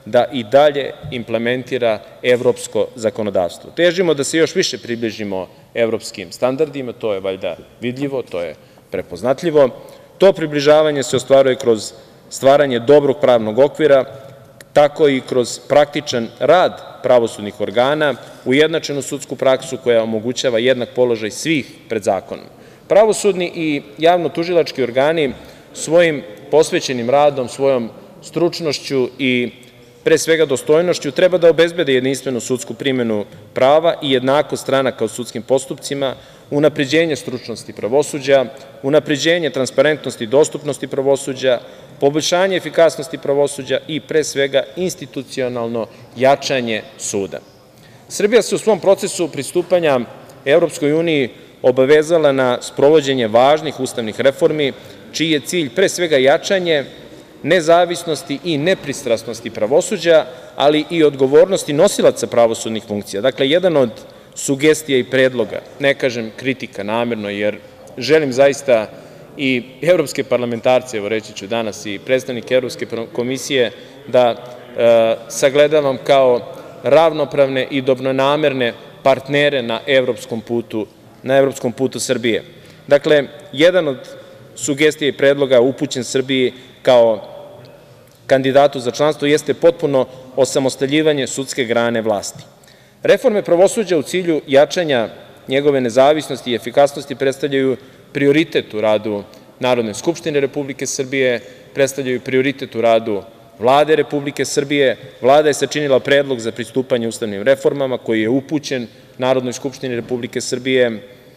da i dalje implementira evropsko zakonodavstvo. Težimo da se još više približimo evropskim standardima, to je valjda vidljivo, to je prepoznatljivo. To približavanje se ostvaruje kroz stvaranje dobrog pravnog okvira, tako i kroz praktičan rad pravosudnih organa, ujednačenu sudsku praksu koja omogućava jednak položaj svih pred zakonom. Pravosudni i javno-tužilački organi svojim posvećenim radom, svojom stručnošću i pre svega dostojnošću treba da obezbede jedinstvenu sudsku primenu prava i jednakost stranaka u sudskim postupcima, unapređenje stručnosti pravosuđa, unapređenje transparentnosti i dostupnosti pravosuđa, poboljšanje efikasnosti pravosuđa i pre svega institucionalno jačanje suda. Srbija se u svom procesu pristupanja Evropskoj uniji obavezala na sprovođenje važnih ustavnih reformi, čiji je cilj pre svega jačanje nezavisnosti i nepristrasnosti pravosuđa, ali i odgovornosti nosilaca pravosudnih funkcija. Dakle, jedan od sugestija i predloga, ne kažem kritika namerno, jer želim zaista i evropske parlamentarce, evo reći ću danas i predstavnike Evropske komisije, da e, sagledavam kao ravnopravne i dobronamerne partnere na evropskom putu, na evropskom putu Srbije. Dakle, jedan od sugestija i predloga upućen Srbiji kao kandidatu za članstvo jeste potpuno osamostaljivanje sudske grane vlasti. Reforme pravosuđa u cilju jačanja njegove nezavisnosti i efikasnosti predstavljaju prioritet u radu Narodne skupštine Republike Srbije, predstavljaju prioritet u radu Vlade Republike Srbije. Vlada je sačinila predlog za pristupanje ustavnim reformama koji je upućen Narodnoj skupštini Republike Srbije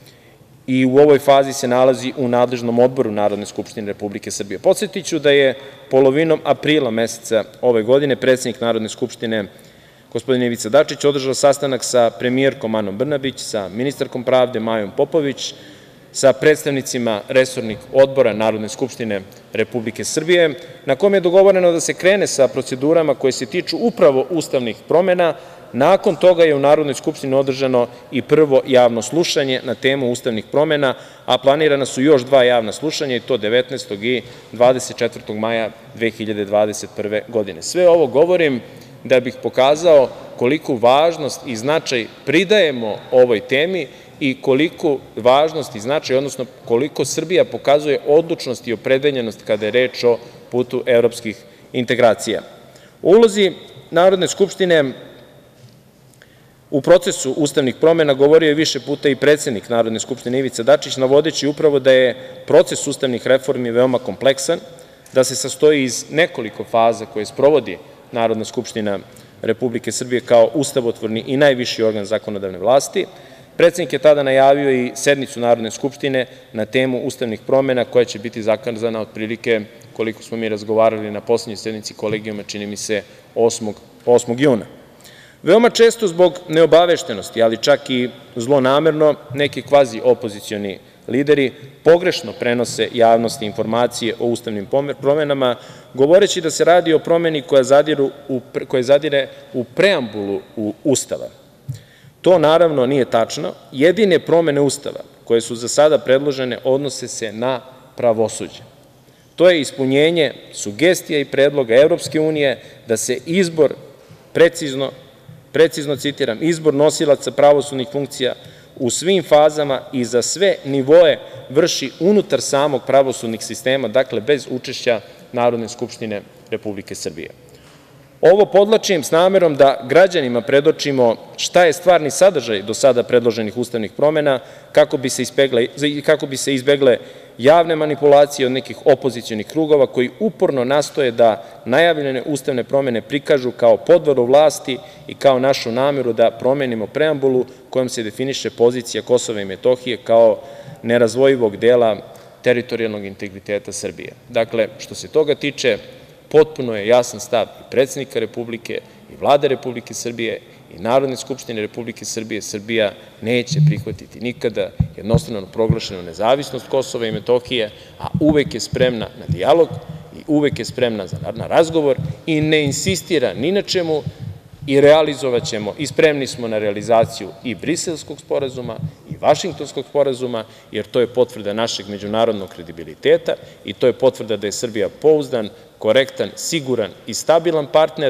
i u ovoj fazi se nalazi u nadležnom odboru Narodne skupštine Republike Srbije. Podsetiću da je polovinom aprila meseca ove godine predsednik Narodne skupštine, gospodin Ivica Dačić, održao sastanak sa premijerkom Anom Brnabić, sa ministarkom pravde Majom Popović, sa predstavnicima resornih odbora Narodne skupštine Republike Srbije, na kom je dogovoreno da se krene sa procedurama koje se tiču upravo ustavnih promena. Nakon toga je u Narodnoj skupštini održano i prvo javno slušanje na temu ustavnih promena, a planirana su još dva javna slušanja, i to devetnaestog i dvadeset četvrtog maja dve hiljade dvadeset prve godine. Sve ovo govorim da bih pokazao koliku važnost i značaj pridajemo ovoj temi i koliku važnost i značaj, odnosno koliko Srbija pokazuje odlučnost i opredeljenost kada je reč o putu evropskih integracija. O ulozi Narodne skupštine u procesu ustavnih promena govorio je više puta i predsednik Narodne skupštine Ivica Dačić, navodeći upravo da je proces ustavnih reformi veoma kompleksan, da se sastoji iz nekoliko faza koje sprovodi Narodna skupština Republike Srbije kao ustavotvorni i najviši organ zakonodavne vlasti. Predsednik je tada najavio i sednicu Narodne skupštine na temu ustavnih promena koja će biti zakazana otprilike, koliko smo mi razgovarali na poslednjoj sednici Kolegijuma, čini mi se osmog juna. Veoma često zbog neobaveštenosti, ali čak i zlonamerno, neki kvazi opozicioni lideri pogrešno prenose javnosti informacije o ustavnim promenama, govoreći da se radi o promeni koja zadire u preambulu Ustava. To naravno nije tačno. Jedine promene Ustava koje su za sada predložene odnose se na pravosuđe. To je ispunjenje sugestija i predloga Evropske unije da se izbor, precizno, precizno citiram, izbor nosilaca pravosudnih funkcija u svim fazama i za sve nivoe vrši unutar samog pravosudnih sistema, dakle bez učešća Narodne skupštine Republike Srbije. Ovo podvlačim s namerom da građanima predočimo šta je stvarni sadržaj do sada predloženih ustavnih promena, kako bi se izbegle, kako bi se izbegle javne manipulacije od nekih opozicionih krugova koji uporno nastoje da najavljene ustavne promene prikažu kao podvoru vlasti i kao našu nameru da promenimo preambulu kojom se definiše pozicija Kosova i Metohije kao nerazdvojivog dela teritorijalnog integriteta Srbije. Dakle, što se toga tiče, potpuno je jasan stav i predsednika Republike i Vlade Republike Srbije i Narodne skupštine Republike Srbije. Srbija neće prihvatiti nikada jednostrano proglašenu nezavisnost Kosova i Metohije, a uvek je spremna na dijalog i uvek je spremna na razgovor i ne insistira ni na čemu i realizovaćemo i spremni smo na realizaciju i Briselskog sporazuma i Vašingtonskog sporazuma, jer to je potvrda našeg međunarodnog kredibiliteta i to je potvrda da je Srbija pouzdan, korektan, siguran i stabilan partner,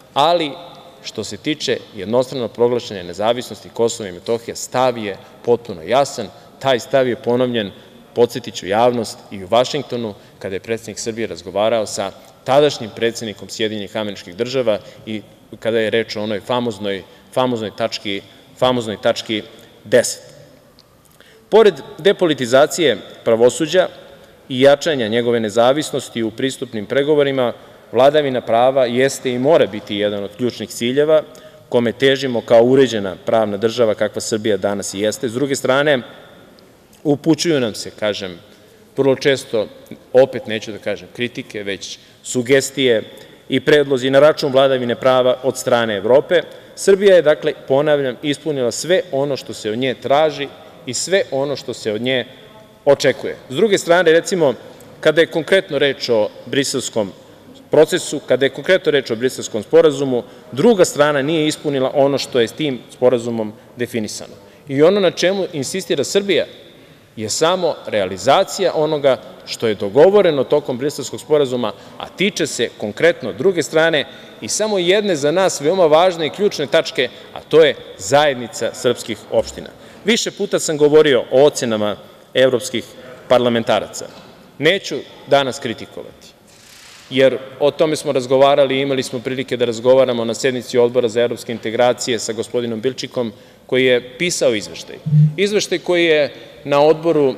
ali što se tiče jednostrano proglašene nezavisnosti Kosova i Metohije, stav je potpuno jasan. Taj stav je ponovljen, podsetiću javnost, i u Vašingtonu, kada je predsednik Srbije razgovarao sa tadašnjim predsednikom Sjedinjenih Američkih Država i kada je reč o onoj famoznoj, famoznoj tački, famoznoj tački deset. Pored depolitizacije pravosuđa i jačanja njegove nezavisnosti u pristupnim pregovorima, vladavina prava jeste i mora biti jedan od ključnih ciljeva kome težimo kao uređena pravna država kakva Srbija danas i jeste. S druge strane, upućuju nam se, kažem, vrlo često, opet neću da kažem kritike, već sugestije i predlozi na račun vladavine prava od strane Evrope. Srbija je, dakle, ponavljam, ispunila sve ono što se od nje traži i sve ono što se od nje očekuje. S druge strane, recimo, kada je konkretno reč o briselskom procesu, kada je konkretno reč o Briselskom sporazumu, druga strana nije ispunila ono što je s tim sporazumom definisano. I ono na čemu insistira Srbija je samo realizacija onoga što je dogovoreno tokom Briselskog sporazuma, a tiče se konkretno druge strane i samo jedne za nas veoma važne i ključne tačke, a to je zajednica srpskih opština. Više puta sam govorio o ocenama evropskih parlamentaraca. Neću danas kritikovati, jer o tome smo razgovarali i imali smo prilike da razgovaramo na sednici Odbora za evropske integracije sa gospodinom Bilčikom, koji je pisao izveštaj. Izveštaj koji je na Odboru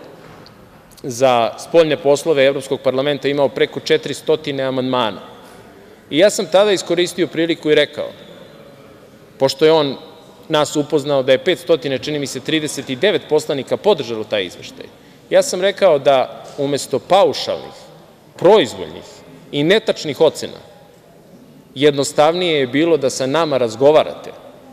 za spoljne poslove Evropskog parlamenta imao preko četiristo amandmana. I ja sam tada iskoristio priliku i rekao, pošto je on nas upoznao da je petsto, čini mi se, trideset devet poslanika podržalo taj izveštaj, ja sam rekao da umesto paušalnih, proizvoljnih i netačnih ocena, jednostavnije je bilo da sa nama razgovarate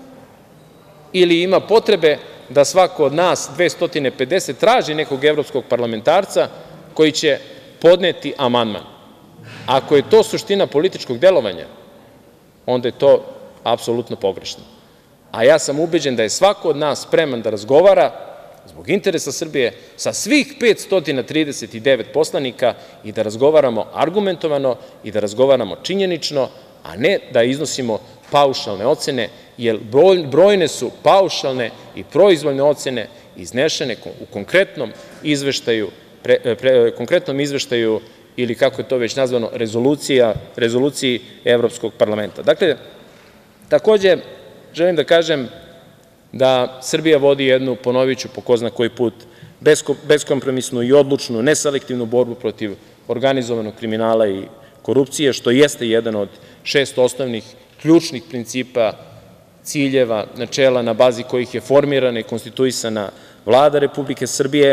ili ima potrebe da svako od nas dvesta pedeset traži nekog evropskog parlamentarca koji će podneti amandman. Ako je to suština političkog delovanja, onda je to apsolutno pogrešno. A ja sam ubeđen da je svako od nas spreman da razgovara zbog interesa Srbije sa svih petsto trideset devet poslanika i da razgovaramo argumentovano i da razgovaramo činjenično, a ne da iznosimo paušalne ocene, jer brojne su paušalne i proizvoljne ocene iznešene u konkretnom izveštaju, konkretnom izveštaju ili kako je to već nazvano, rezoluciji Evropskog parlamenta. Dakle, takođe, želim da kažem da Srbija vodi jednu, ponoviću po ko zna koji put, beskompromisnu i odlučnu, neselektivnu borbu protiv organizovanog kriminala i korupcije, što jeste jedan od šest osnovnih ključnih principa, ciljeva, načela na bazi kojih je formirana i konstituisana Vlada Republike Srbije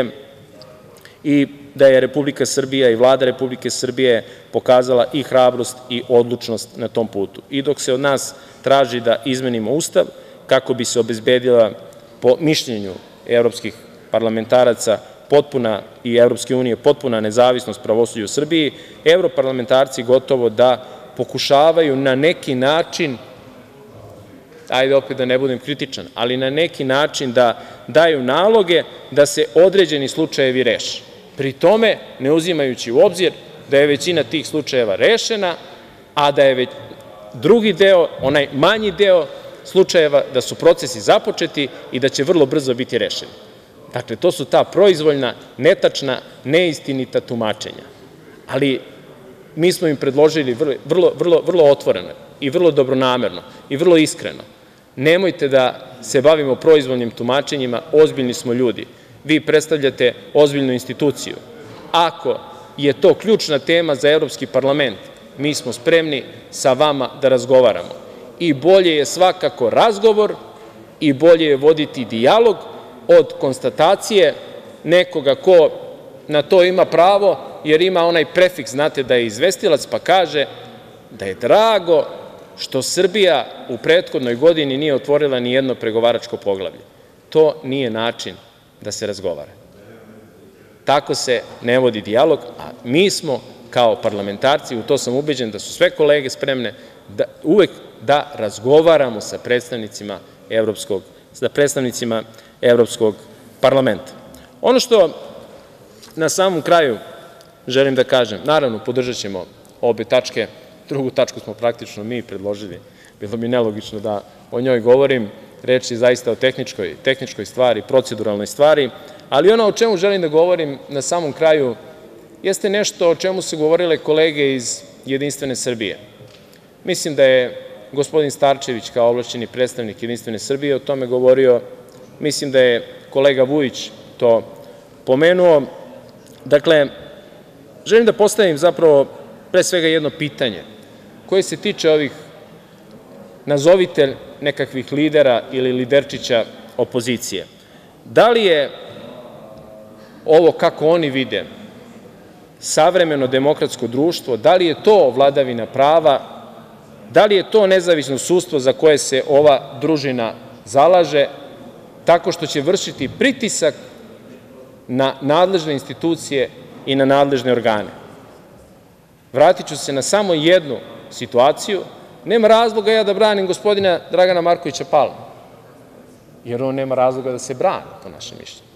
i da je Republika Srbija i Vlada Republike Srbije pokazala i hrabrost i odlučnost na tom putu. I dok se od nas traži da izmenimo Ustav kako bi se obezbedila, po mišljenju evropskih parlamentaraca, potpuna i Evropske unije, potpuna nezavisnost pravosuđa u Srbiji, evroparlamentarci gotovo da pokušavaju na neki način, ajde opet da ne budem kritičan, ali na neki način da daju naloge da se određeni slučajevi reše. Pri tome ne uzimajući u obzir da je većina tih slučajeva rešena, a da je već drugi deo, onaj manji deo slučajeva, da su procesi započeti i da će vrlo brzo biti rešeni. Dakle, to su ta proizvoljna, netačna, neistinita tumačenja. Ali mi smo im predložili vrlo, vrlo, vrlo otvoreno i vrlo dobronamerno i vrlo iskreno. Nemojte da se bavimo proizvoljnim tumačenjima, ozbiljni smo ljudi. Vi predstavljate ozbiljnu instituciju. Ako je to ključna tema za Evropski parlament, mi smo spremni sa vama da razgovaramo. I bolje je svakako razgovor i bolje je voditi dijalog od konstatacije nekoga ko na to ima pravo, jer ima onaj prefiks, znate, da je izvestilac, pa kaže da je drago što Srbija u prethodnoj godini nije otvorila ni jedno pregovaračko poglavlje. To nije način da se razgovara. Tako se ne vodi dijalog, a mi smo kao parlamentarci, u to sam ubeđen da su sve kolege spremne, da uvek da razgovaramo sa predstavnicima Evropskog, sa predstavnicima Evropskog parlamenta. Ono što na samom kraju želim da kažem, naravno podržat ćemo obe tačke, drugu tačku smo praktično mi predložili bilo bi nelogično da o njoj govorim. Reč je zaista o tehničkoj, tehničkoj stvari, proceduralnoj stvari, ali ono o čemu želim da govorim na samom kraju jeste nešto o čemu su govorile kolege iz Jedinstvene Srbije. Mislim da je gospodin Starčević kao ovlašćeni predstavnik Jedinstvene Srbije o tome govorio, mislim da je kolega Vujić to pomenuo. Dakle, želim da postavim zapravo pre svega jedno pitanje koje se tiče ovih, nazovite nekakvih lidera ili liderčića opozicije. Da li je ovo kako oni vide savremeno demokratsko društvo, da li je to vladavina prava, da li je to nezavisno sudstvo za koje se ova družina zalaže, tako što će vršiti pritisak na nadležne institucije i na nadležne organe? Vratiću se na samo jednu situaciju. Nema razloga ja da branim gospodina Dragana Markovića Palmu, jer on nema razloga da se brani, po našem mišljenju.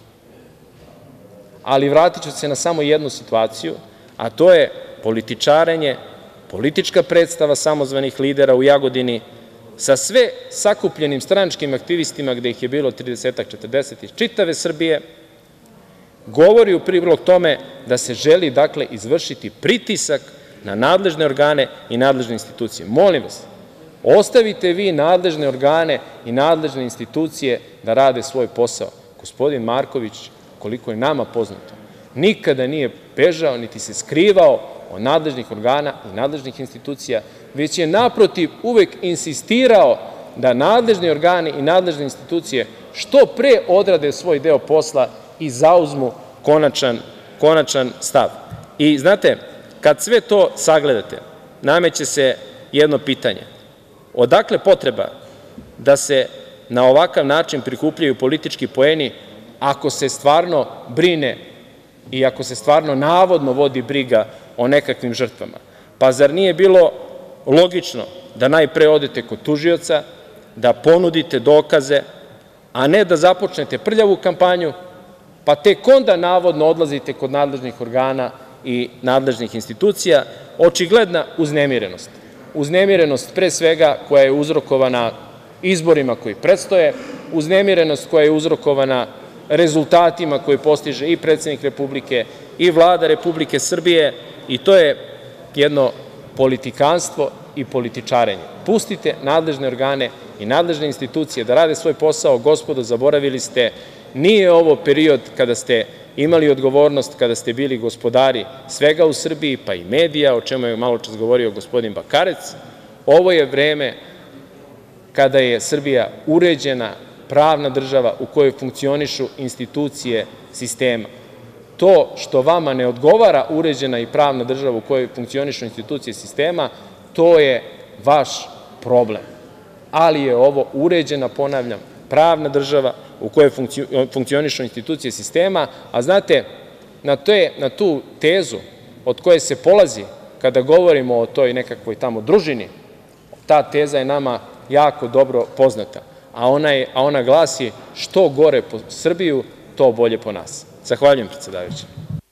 Ali vratiću se na samo jednu situaciju, a to je političarenje, politička predstava samozvanih lidera u Jagodini sa sve sakupljenim stranačkim aktivistima, gde ih je bilo tridesetak, četrdeset iz čitave Srbije, govori u prilog tome da se želi, dakle, izvršiti pritisak na nadležne organe i nadležne institucije. Molim vas, ostavite vi nadležne organe i nadležne institucije da rade svoj posao. Gospodin Marković, koliko je nama poznato, nikada nije bežao niti se skrivao od nadležnih organa i nadležnih institucija, već je naprotiv uvek insistirao da nadležni organi i nadležne institucije što pre odrade svoj deo posla i zauzmu konačan, konačan stav. I znate, kad sve to sagledate, nameće se jedno pitanje. Odakle potreba da se na ovakav način prikupljaju politički poeni ako se stvarno brine i ako se stvarno navodno vodi briga o nekakvim žrtvama? Pa zar nije bilo logično da najpre odete kod tužioca, da ponudite dokaze, a ne da započnete prljavu kampanju, pa tek onda navodno odlazite kod nadležnih organa i nadležnih institucija? Očigledna uznemirenost. Uznemirenost pre svega koja je uzrokovana izborima koji predstoje, uznemirenost koja je uzrokovana rezultatima koje postiže i predsednik Republike i Vlada Republike Srbije, i to je jedno politikanstvo i političarenje. Pustite nadležne organe i nadležne institucije da rade svoj posao. Gospodo, zaboravili ste, nije ovo period kada ste imali odgovornost, kada ste bili gospodari svega u Srbiji, pa i medija, o čemu je maločas govorio gospodin Bakarec. Ovo je vreme kada je Srbija uređena pravna država u kojoj funkcionišu institucije sistema. To što vama ne odgovara uređena i pravna država u kojoj funkcionišu institucije sistema, to je vaš problem. Ali je ovo uređena, ponavljam, pravna država u kojoj funkcionišu institucije sistema, a znate, na, te, na tu tezu od koje se polazi kada govorimo o toj nekakvoj tamo družini, ta teza je nama jako dobro poznata, a ona, je, a ona glasi – što gore po Srbiju, to bolje po nas. Zahvaljujem, predsedavajući.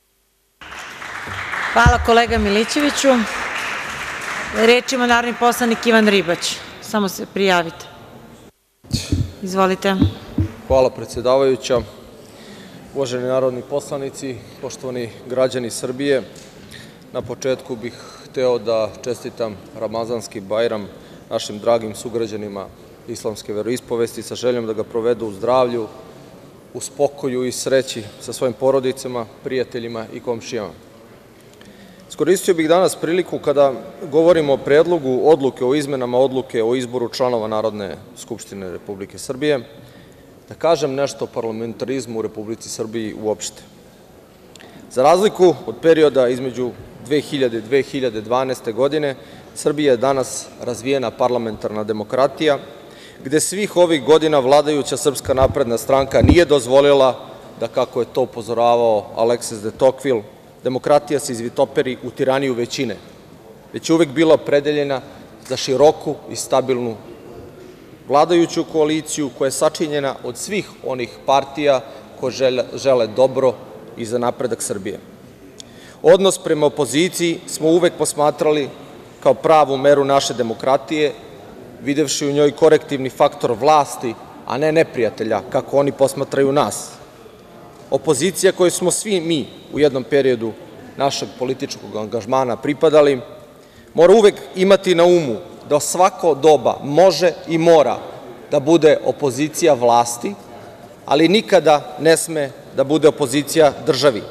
Hvala, kolega Milićeviću. Reč ima narodni poslanik Ivan Ribać. Samo se prijavite. Izvolite. Hvala, predsedavajuća. Uvaženi narodni poslanici, poštovani građani Srbije, na početku bih hteo da čestitam Ramazanski Bajram našim dragim sugrađanima islamske veroispovesti sa željom da ga provedu u zdravlju, u spokoju i sreći sa svojim porodicama, prijateljima i komšijama. Iskoristio bih danas priliku kada govorimo o predlogu odluke o izmenama odluke o izboru članova Narodne skupštine Republike Srbije, da kažem nešto o parlamentarizmu u Republici Srbiji uopšte. Za razliku od perioda između dve hiljade i dve hiljade dvanaeste. godine, Srbija je danas razvijena parlamentarna demokratija, gde svih ovih godina vladajuća Srpska napredna stranka nije dozvolila da, kako je to upozoravao Aleksis de Tokvil, demokratija se izvitoperi u tiraniju većine, već je uvek bila opredeljena za široku i stabilnu vladajuću koaliciju koja je sačinjena od svih onih partija koje žele, žele dobro i za napredak Srbije. Odnos prema opoziciji smo uvek posmatrali kao pravu meru naše demokratije videvši u njoj korektivni faktor vlasti, a ne neprijatelja, kako oni posmatraju nas. Opozicija kojoj smo svi mi u jednom periodu našeg političkog angažmana pripadali, mora uvek imati na umu da svako doba može i mora da bude opozicija vlasti, ali nikada ne sme da bude opozicija državi.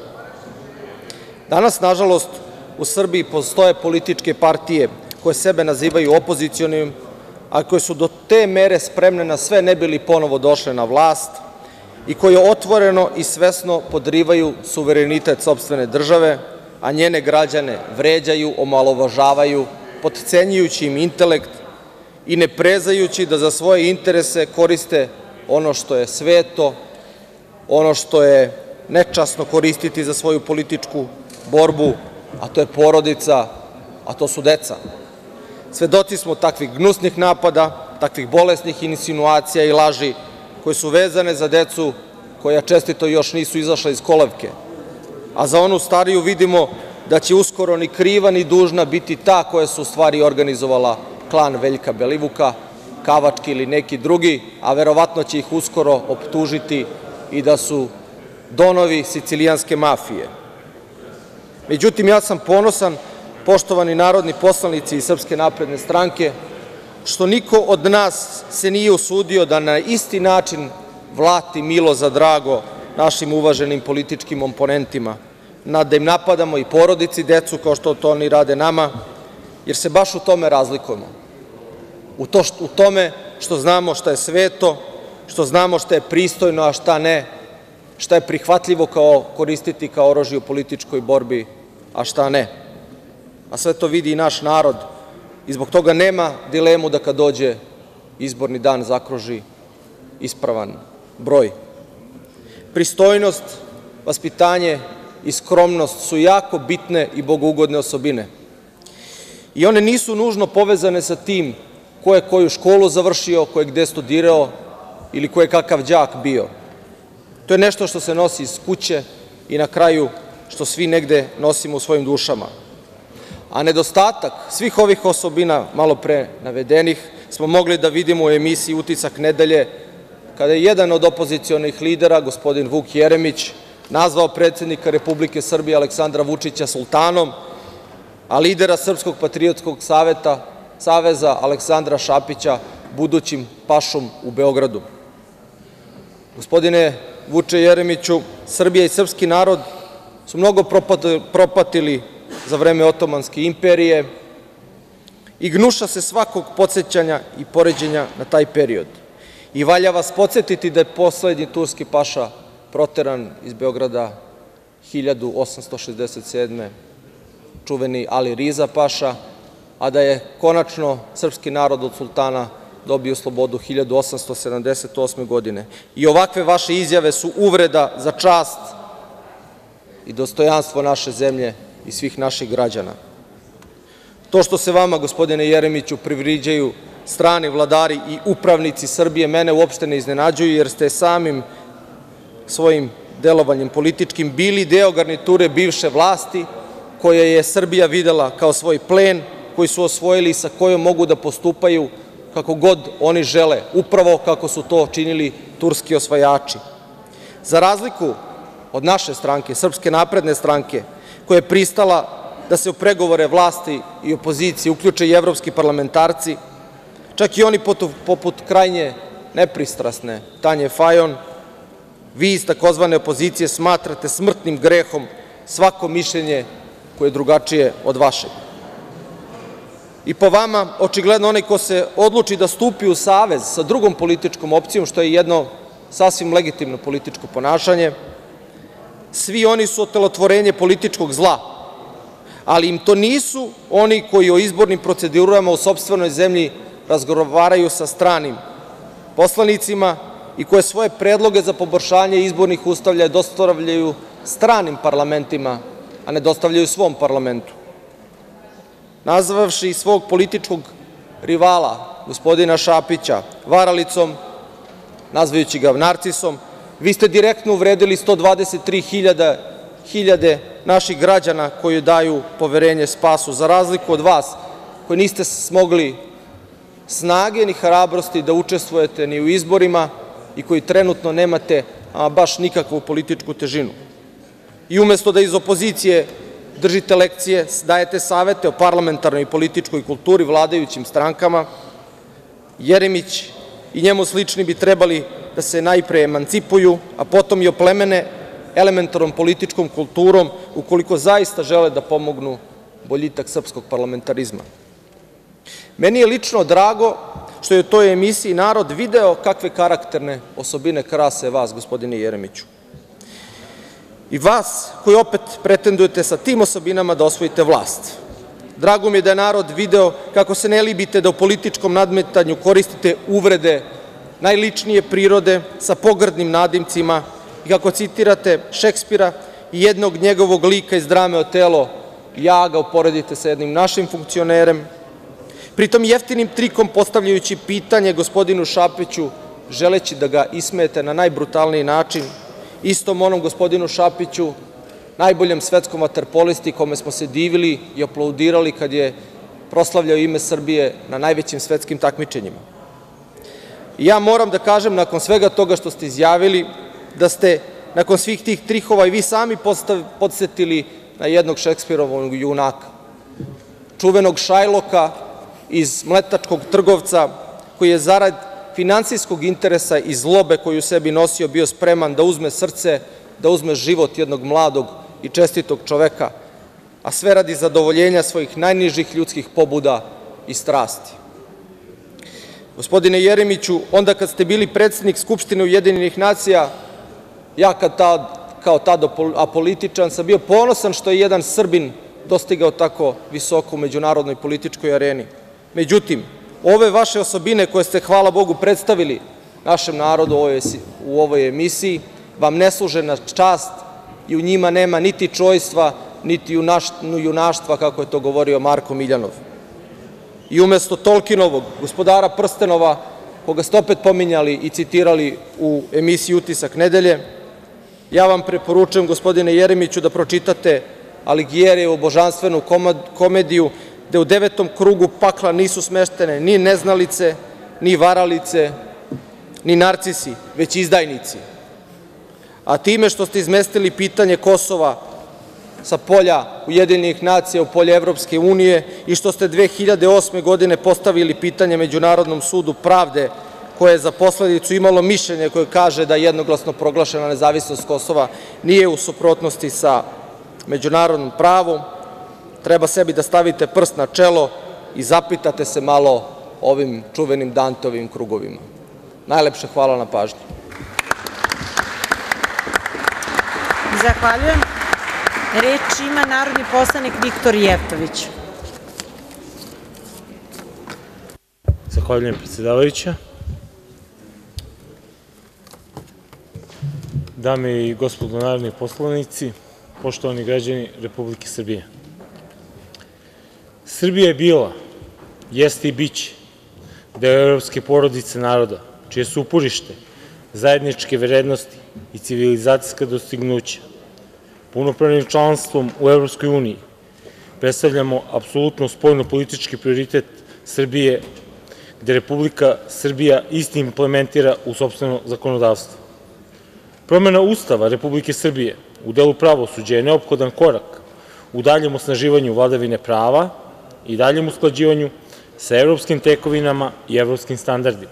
Danas, nažalost, u Srbiji postoje političke partije koje sebe nazivaju opozicionim, a koje su do te mere spremne na sve ne bi li ponovo došle na vlast i koje otvoreno i svesno podrivaju suverenitet sopstvene države, a njene građane vređaju, omalovažavaju, potcenjujući im intelekt i ne prezajući da za svoje interese koriste ono što je sveto, ono što je nečasno koristiti za svoju političku borbu, a to je porodica, a to su deca. Svedoci smo takvih gnusnih napada, takvih bolesnih insinuacija i laži koje su vezane za decu koja čestito još nisu izašla iz kolevke, a za onu stariju vidimo da će uskoro ni kriva ni dužna biti ta koja su u stvari organizovala klan Veljka Belivuka, Kavački ili neki drugi, a verovatno će ih uskoro optužiti i da su donovi sicilijanske mafije. Međutim, ja sam ponosan, poštovani narodni poslanici iz Srpske napredne stranke, što niko od nas se nije usudio da na isti način vrati milo za drago našim uvaženim političkim oponentima, da im napadamo i porodice i decu kao što to oni rade nama, jer se baš u tome razlikujemo. U tome što znamo šta je sveto, što znamo šta je pristojno, a šta ne, šta je prihvatljivo koristiti kao oružje u političkoj borbi, a šta ne. A sve to vidi i naš narod i zbog toga nema dilemu da kad dođe izborni dan zakruži ispravan broj. Pristojnost, vaspitanje i skromnost su jako bitne i bogougodne osobine. I one nisu nužno povezane sa tim ko je koju školu završio, ko je gde studirao ili ko je kakav đak bio. To je nešto što se nosi iz kuće i na kraju što svi negde nosimo u svojim dušama. A nedostatak svih ovih osobina malo pre navedenih smo mogli da vidimo u emisiji „Utisak nedelje“, kada je jedan od opozicionih lidera, gospodin Vuk Jeremić, nazvao predsednika Republike Srbije Aleksandra Vučića sultanom, a lidera Srpskog patriotskog saveza Aleksandra Šapića budućim pašom u Beogradu. Gospodine Vuče Jeremiću, Srbija i srpski narod su mnogo propatili za vreme Otomanske imperije i gnuša se svakog podsećanja i poređenja na taj period. I valja vas podsetiti da je poslednji turski paša proteran iz Beograda hiljadu osamsto šezdeset sedme. čuveni Ali Riza paša, a da je konačno srpski narod od sultana dobio slobodu hiljadu osamsto sedamdeset osme. godine. I ovakve vaše izjave su uvreda za čast i dostojanstvo naše zemlje i svih naših građana. To što se vama, gospodine Jeremiću, priviđaju strani vladari i upravnici Srbije mene uopšte ne iznenađuju, jer ste samim svojim delovanjem političkim bili deo garniture bivše vlasti koja je Srbija videla kao svoj plen, koji su osvojili i sa kojom mogu da postupaju kako god oni žele, upravo kako su to činili turski osvajači. Za razliku od naše stranke, Srpske napredne stranke, koja je pristala da se u pregovore vlasti i opozicije uključe i evropski parlamentarci, čak i oni poput krajnje nepristrasne Tanje Fajon, vi iz takozvane opozicije smatrate smrtnim grehom svako mišljenje koje je drugačije od vašeg. I po vama, očigledno onaj ko se odluči da stupi u savez sa drugom političkom opcijom, što je jedno sasvim legitimno političko ponašanje, svi oni su otelotvorenje političkog zla, ali im to nisu oni koji o izbornim procedurama u sopstvenoj zemlji razgovaraju sa stranim poslanicima i koje svoje predloge za poboljšanje izbornih uslova dostavljaju stranim parlamentima, a ne dostavljaju svom parlamentu. Nazvavši svog političkog rivala, gospodina Šapića, varalicom, nazvajući ga narcisom, vi ste direktno uvredili sto dvadeset tri hiljade naših građana koji daju poverenje spasu, za razliku od vas koji niste smogli snage ni hrabrosti da učestvujete ni u izborima i koji trenutno nemate ama baš nikakvu političku težinu. I umesto da iz opozicije držite lekcije, dajete savete o parlamentarnoj i političkoj kulturi vladajućim strankama, Jeremić i njemu slični bi trebali da se najpre emancipuju, a potom i oplemene elementarnom političkom kulturom ukoliko zaista žele da pomognu boljitak srpskog parlamentarizma. Meni je lično drago što je u toj emisiji narod video kakve karakterne osobine krase vas, gospodine Jeremiću. I vas koji opet pretendujete sa tim osobinama da osvojite vlast. Drago mi je da je narod video kako se ne libite da u političkom nadmetanju koristite uvrede najličnije prirode sa pogrdnim nadimcima i kako citirate Šekspira i jednog njegovog lika iz drame Otelo, ja ga uporedite sa jednim našim funkcionerem, pritom jeftinim trikom postavljajući pitanje gospodinu Šapiću, želeći da ga ismejete na najbrutalniji način, istom onom gospodinu Šapiću, najboljem svetskom vaterpolisti kome smo se divili i aplaudirali kad je proslavljao ime Srbije na najvećim svetskim takmičenjima. Ja moram da kažem, nakon svega toga što ste izjavili, da ste nakon svih tih trikova i vi sami podsetili na jednog Šekspirovog junaka, čuvenog Šajloka iz Mletačkog trgovca, koji je zarad finansijskog interesa i zlobe koju u sebi nosio bio spreman da uzme srce, da uzme život jednog mladog i čestitog čoveka, a sve radi zadovoljenja svojih najnižih ljudskih pobuda i strasti. Gospodine Jeremiću, onda kad ste bili predsednik Skupštine Ujedinjenih nacija, ja kao tad apolitičan sam bio ponosan što je jedan Srbin dostigao tako visoko u međunarodnoj političkoj areni. Međutim, ove vaše osobine koje ste, hvala Bogu, predstavili našem narodu u ovoj emisiji vam ne služe na čast i u njima nema niti čojstva, niti junaštva, kako je to govorio Marko Miljanov. I umesto Tolkinovog Gospodara prstenova, koga ste opet pominjali i citirali u emisiji Utisak nedelje, ja vam preporučujem, gospodine Jeremiću, da pročitate Aligijerijevu božanstvenu komediju, gde u devetom krugu pakla nisu smeštene ni neznalice, ni varalice, ni narcisi, već izdajnici. A time što ste izmestili pitanje Kosova sa polja Ujedinjenih nacija u polje Evropske unije i što ste dve hiljade osme godine postavili pitanje Međunarodnom sudu pravde, koje je za posledicu imalo mišljenje koje kaže da jednoglasno proglašena nezavisnost Kosova nije u suprotnosti sa međunarodnim pravom, treba sebi da stavite prst na čelo i zapitate se malo o ovim čuvenim Danteovim krugovima. Najlepše hvala na pažnji. Zahvaljujem. Reč ima narodni poslanik Viktor Jevtović. Zahvaljujem, predsedavajuća. Dame i gospodo narodni poslanici, poštovani građani Republike Srbije, Srbija je bila, jeste i biće deo evropske porodice naroda, čije su uporište zajedničke vrednosti i civilizacijska dostignuća. Punopravnim članstvom u Evropskoj uniji predstavljamo apsolutno spoljno-politički prioritet Srbije, gde Republika Srbija isti implementira u sopstveno zakonodavstvo. Promena Ustava Republike Srbije u delu pravosuđa je neophodan korak u daljem osnaživanju vladavine prava i daljem usklađivanju sa evropskim tekovinama i evropskim standardima.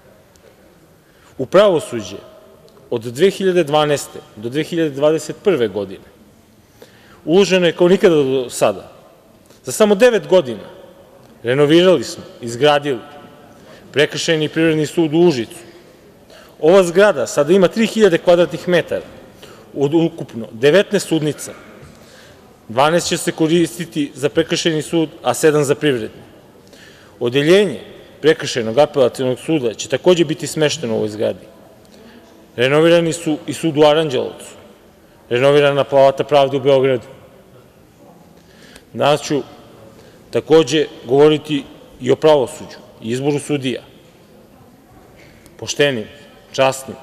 U pravosuđe od dve hiljade dvanaeste. do dve hiljade dvadeset prve. godine uloženo je kao nikada do sada. Za samo devet godina renovirali smo, izgradili Prekršajni privredni sud u Užicu. Ova zgrada sada ima tri hiljade kvadratnih metara od ukupno devetnaest sudnica. dvanaest će se koristiti za Prekršajni sud, a sedam za privredni. Odeljenje Prekršajnog apelacionog suda će takođe biti smešteno u ovoj zgradi. Renovirani su i sud u Aranđelovcu, renovirana Palata pravde u Beogradu. Danas ću takođe govoriti i o pravosuđu i izboru sudija, poštenim, časnim,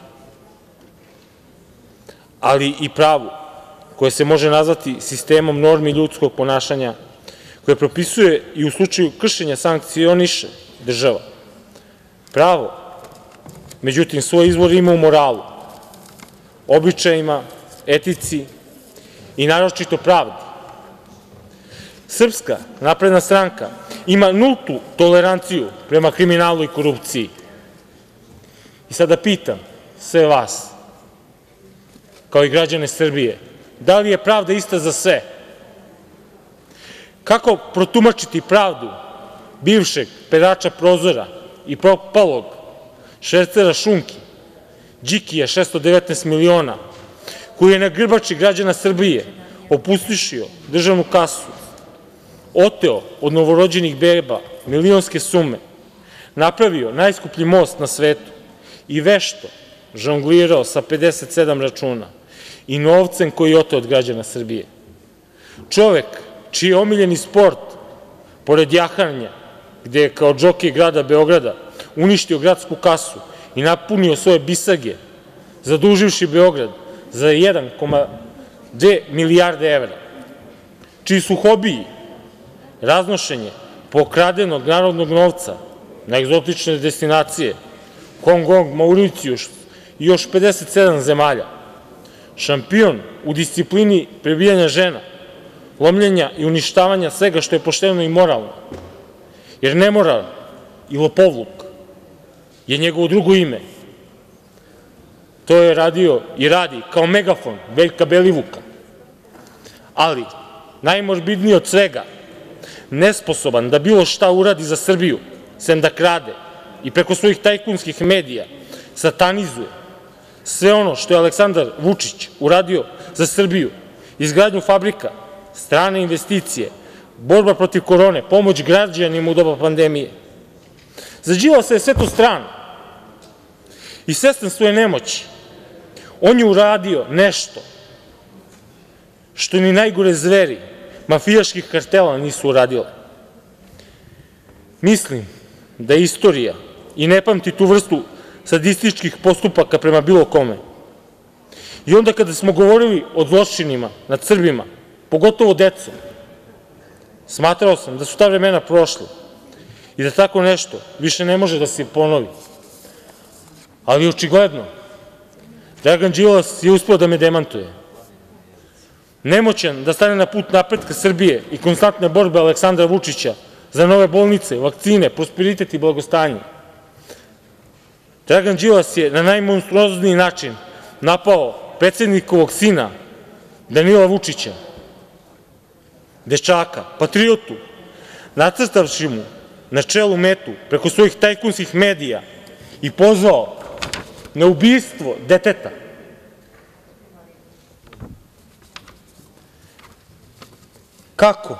ali i pravu koje se može nazvati sistemom normi ljudskog ponašanja, koje propisuje i u slučaju kršenja sankcioniše država, Pravo, međutim, svoj izvor ima u moralu, običajima, etici i naročito pravdi. Srpska napredna stranka ima nultu toleranciju prema kriminalu i korupciji. I sada pitam sve vas, kao i građane Srbije, da li je pravda ista za sve? Kako protumačiti pravdu bivšeg perača prozora i propalog švercera šunki, Đikija šesto devetnaest miliona, koji je na grbači građana Srbije opustošio državnu kasu, oteo od novorođenih beba milionske sume, napravio najskuplji most na svetu i vešto žonglirao sa pedeset sedam računa i novcem koji je oteo od građana Srbije? Čovek čiji je omiljeni sport, pored jahanja, gde je kao džokej grada Beograda uništio gradsku kasu i napunio svoje bisage, zaduživši Beograd za jedan zarez dve milijarde evra, čiji su hobiji raznošenje pokradenog narodnog novca na egzotične destinacije, Hong Kong, Mauricijus i još pedeset sedam zemalja, šampion u disciplini prebijanja žena, lomljenja i uništavanja svega što je pošteno i moralno, jer nemoral i lopovluk je njegovo drugo ime. To je radio i radi kao megafon Veljka Belivuka, ali najmorbidnije od svega, nesposoban da bilo šta uradi za Srbiju, sem da krade i preko svojih tajkunskih medija satanizuje sve ono što je Aleksandar Vučić uradio za Srbiju: izgradnju fabrika, strane investicije, borba protiv korone, pomoć građanima u doba pandemije. Za Đilasa je sve to strano i svestan svoje nemoći, on je uradio nešto što ni najgore zveri mafijaških kartela nisu uradile. Mislim da istorija i ne pamti tu vrstu sadističkih postupaka prema bilo kome. I onda kada smo govorili o zločinima nad Srbima, pogotovo decom, smatrao sam da su ta vremena prošla i da tako nešto više ne može da se ponovi. Ali očigledno Dragan Đilas je uspeo da me demantuje. Nemoćan da stane na put napretka Srbije i konstantne borbe Aleksandra Vučića za nove bolnice, vakcine, prosperitet i blagostanje, Dragan Đilas je na najmonstruozniji način napao predsednikovog sina Danila Vučića, dečaka, patriotu, nacrtavši mu na čelu metu preko svojih tajkunskih medija i pozvao na ubistvo deteta. Kako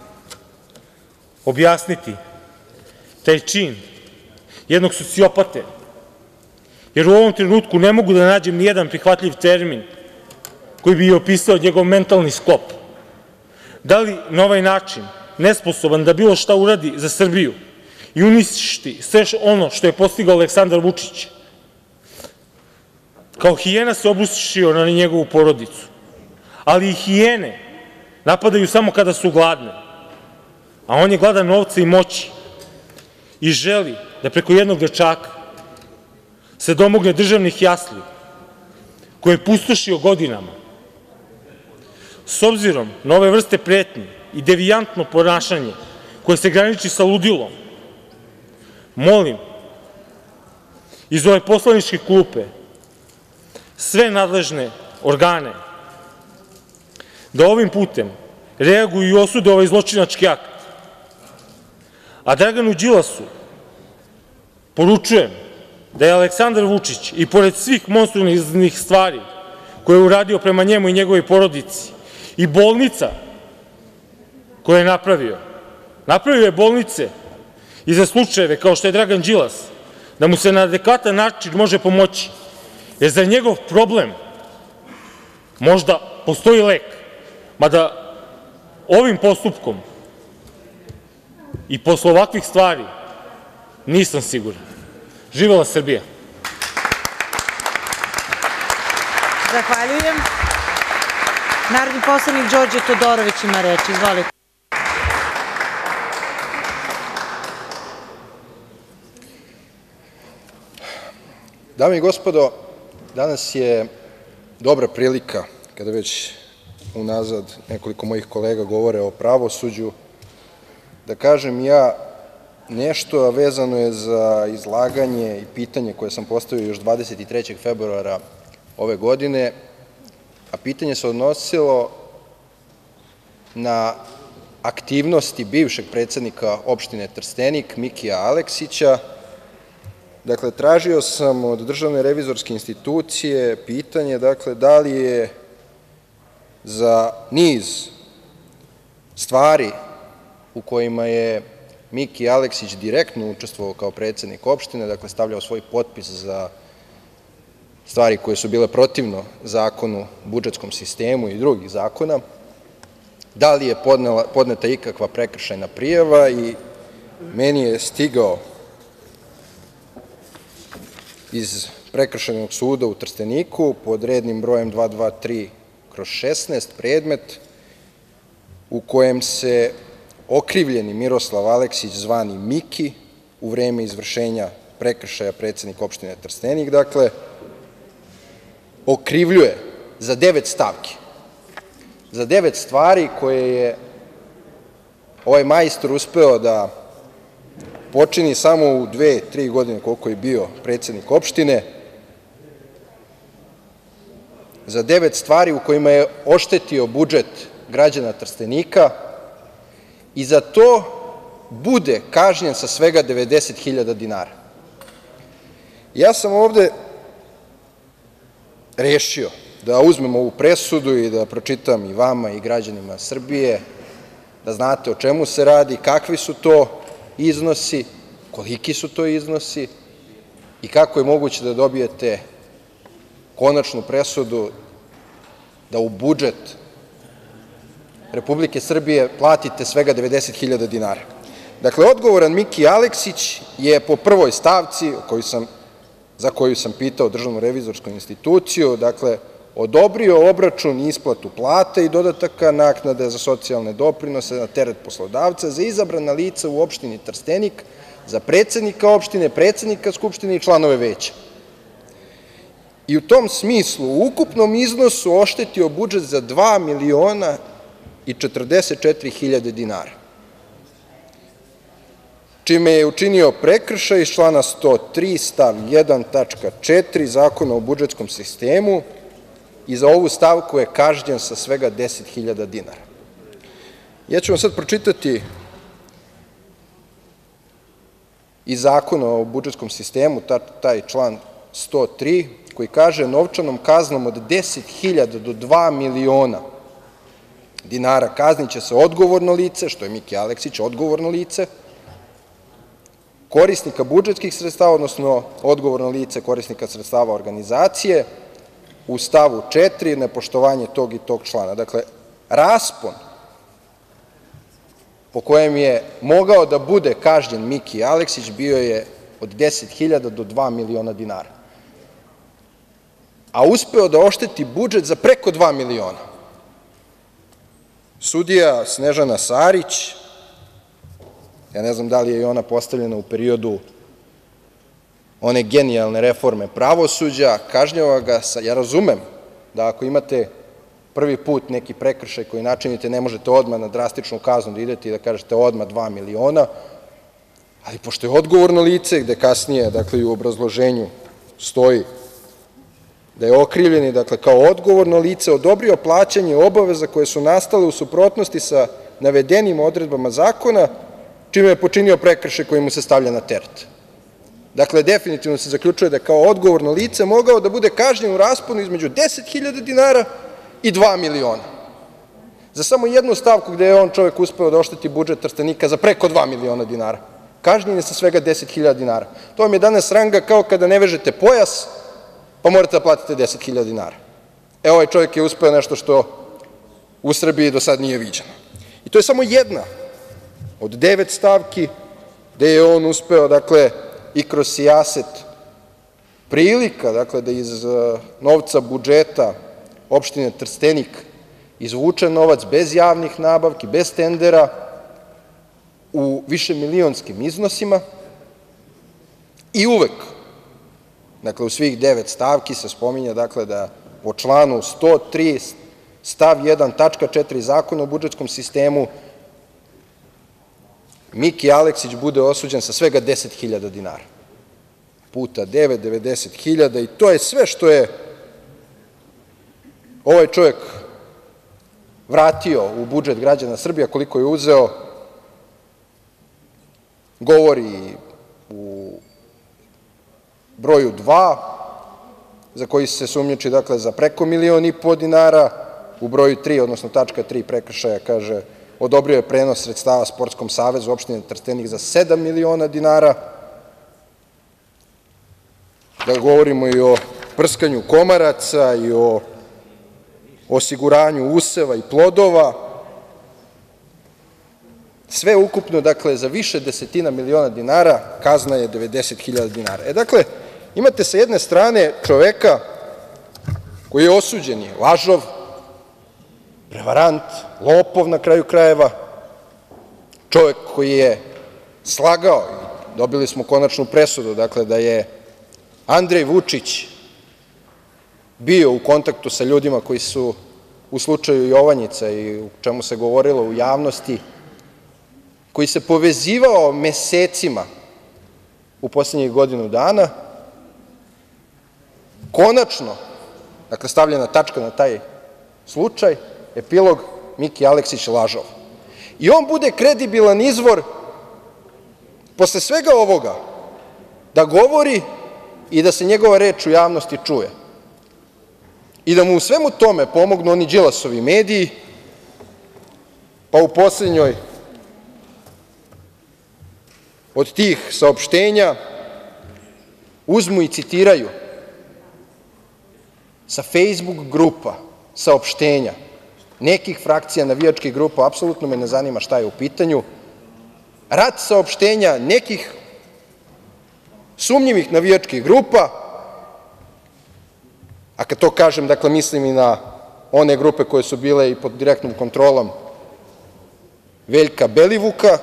objasniti taj čin jednog sociopate, jer u ovom trenutku ne mogu da nađem ni jedan prihvatljiv termin koji bi opisao njegov mentalni sklop? Da li na ovaj način, nesposoban da bilo šta uradi za Srbiju i uništi sve ono što je postigao Aleksandar Vučić, kao hijena se obrušio na njegovu porodicu, ali i hijene napadaju samo kada su gladne, a on je gladan novca i moći i želi da preko jednog dečaka se domogne državnih jasli koje je pustošio godinama. S obzirom na ove vrste pretnji i devijantno ponašanje koje se graniči sa ludilom, molim iz ove poslaničke klupe sve nadležne organe da ovim putem reaguju i osude ovaj zločinački akt. A Draganu Đilasu poručujem da je Aleksandar Vučić, i pored svih monstruoznih stvari koje je uradio prema njemu i njegovoj porodici, i bolnica koje je napravio, napravio je bolnice i za slučajeve kao što je Dragan Đilas, da mu se na adekvatan način može pomoći, jer za njegov problem možda postoji lek, mada ovim postupkom i posle ovakvih stvari nisam siguran. Živela Srbija! Zahvaljujem. Narodni poslanik Đorđe Todorović ima reč. Izvolite. Dame i gospodo, danas je dobra prilika, kada već unazad nekoliko mojih kolega govore o pravosuđu, da kažem ja nešto, a vezano je za izlaganje i pitanje koje sam postavio još dvadeset trećeg februara ove godine, a pitanje se odnosilo na aktivnosti bivšeg predsednika opštine Trstenik, Mikija Aleksića. Dakle, tražio sam od Državne revizorske institucije pitanje, dakle, da li je za niz stvari u kojima je Miki Aleksić direktno učestvovao kao predsednik opštine, dakle, stavljao svoj potpis za stvari koje su bile protivno Zakonu o budžetskom sistemu i drugih zakona, da li je podneta ikakva prekršajna prijava i meni je stigao iz Prekršajnog suda u Trsteniku pod rednim brojem dvesta dvadeset tri kroz šesnaest predmet u kojem se okrivljeni Miroslav Aleksić, zvani Miki, u vreme izvršenja prekršaja predsednika opštine Trstenik, dakle, okrivljuje za devet stavki, za devet stvari koje je ovaj majstor uspeo da počini samo u dve, tri godine koliko je bio predsednik opštine, za devet stvari u kojima je oštetio budžet građana Trstenika i za to bude kažnjen sa svega devedeset hiljada dinara. Ja sam ovde rešio da uzmem ovu presudu i da pročitam i vama i građanima Srbije, da znate o čemu se radi, kakvi su to iznosi, koliki su to iznosi i kako je moguće da dobijete konačnu presudu da u budžet Republike Srbije platite svega devedeset hiljada dinara. Dakle, odgovoran Miki Aleksić je po prvoj stavci za koju sam pitao Državnu revizorsku instituciju, dakle, odobrio obračun i isplatu plata i dodataka naknade za socijalne doprinose na teret poslodavca za izabrana lica u opštini Trstenik, za predsednika opštine, predsednika Skupštine i članove veća. I u tom smislu u ukupnom iznosu oštetio budžet za dva miliona i četrdeset četiri hiljade dinara, čime je učinio prekršaj iz člana sto tri stav jedan tačka četiri Zakona o budžetskom sistemu i za ovu stavku je kažnjen sa svega deset hiljada dinara. Ja ću vam sad pročitati iz Zakona o budžetskom sistemu, taj član sto tri, koji kaže: novčanom kaznom od deset hiljada do dva miliona dinara kazniće se odgovorno lice, što je Miki Aleksić, odgovorno lice, korisnika budžetskih sredstava, odnosno odgovorno lice korisnika sredstava organizacije, u stavu četiri nepoštovanje tog i tog člana. Dakle, raspon po kojem je mogao da bude kažnjen Miki Aleksić bio je od deset hiljada do dva miliona dinara, a uspeo da ošteti budžet za preko dva miliona. Sudija Snežana Sarić, ja ne znam da li je i ona postavljena u periodu one genijalne reforme pravosuđa, kažnjava ga sa, ja razumem da ako imate prvi put neki prekršaj koji načinite, ne možete odmah na drastičnu kaznu da idete i da kažete odmah dva miliona, ali pošto je odgovorno lice, gde kasnije, dakle, i u obrazloženju stoji da je okrivljeni, dakle, kao odgovorno lice odobrio plaćanje obaveza koje su nastale u suprotnosti sa navedenim odredbama zakona, čime je počinio prekršaj koji mu se stavlja na teret. Dakle, definitivno se zaključuje da je kao odgovorno lice mogao da bude kažnjen u rasponu između deset hiljada dinara i dva miliona. Za samo jednu stavku gde je on čovek uspeo da ošteti budžet Trstenika za preko dva miliona dinara, kažnjen je sa svega deset hiljada dinara. To vam je danas ranga kao kada ne vežete pojas, pa morate da platite deset hiljada dinara. E, ovaj čovek je uspeo nešto što u Srbiji do sad nije viđeno. I to je samo jedna od devet stavki gde je on uspeo, dakle, i kroz sijaset prilika, dakle, da iz novca budžeta opštine Trstenik izvuče novac bez javnih nabavki, bez tendera, u višemilionskim iznosima i uvek dakle u svih devet stavki se spominje dakle da po članu sto tri stav jedan tačka četiri Zakona o budžetskom sistemu Miki Aleksić bude osuđen sa svega deset hiljada dinara. Puta devet, devedeset hiljada i to je sve što je ovaj čovjek vratio u budžet građana Srbije, koliko je uzeo, govori u broju dva, za koji se sumnjiči, dakle, za preko milion i po dinara, u broju tri, odnosno tačka tri prekršaja, kaže, odobrio je prenos sredstava Sportskom savezu opštine Trstenik za sedam miliona dinara, da govorimo i o prskanju komaraca i o osiguranju useva i plodova, sve ukupno, dakle, za više desetina miliona dinara, kazna je devedeset hiljada dinara. E, dakle, imate sa jedne strane čoveka koji je osuđen, je lažov, prevarant, lopov na kraju krajeva, čovek koji je slagao, dobili smo konačnu presudu, dakle, da je Andrej Vučić bio u kontaktu sa ljudima koji su u slučaju Jovanjica i u čemu se govorilo u javnosti, koji se povezivao mesecima u poslednjih godinu dana, konačno, dakle, stavljena tačka na taj slučaj, epilog Miki Aleksić lažov. I on bude kredibilan izvor posle svega ovoga da govori i da se njegova reč u javnosti čuje. I da mu u svemu tome pomognu oni Đilasovi mediji, pa u poslednjoj od tih saopštenja uzmu i citiraju sa Facebook grupa saopštenja nekih frakcija navijačkih grupa, apsolutno me ne zanima šta je u pitanju, rat saopštenja nekih sumnjivih navijačkih grupa, a kad to kažem, dakle, mislim i na one grupe koje su bile i pod direktnom kontrolom Veljka Belivuka,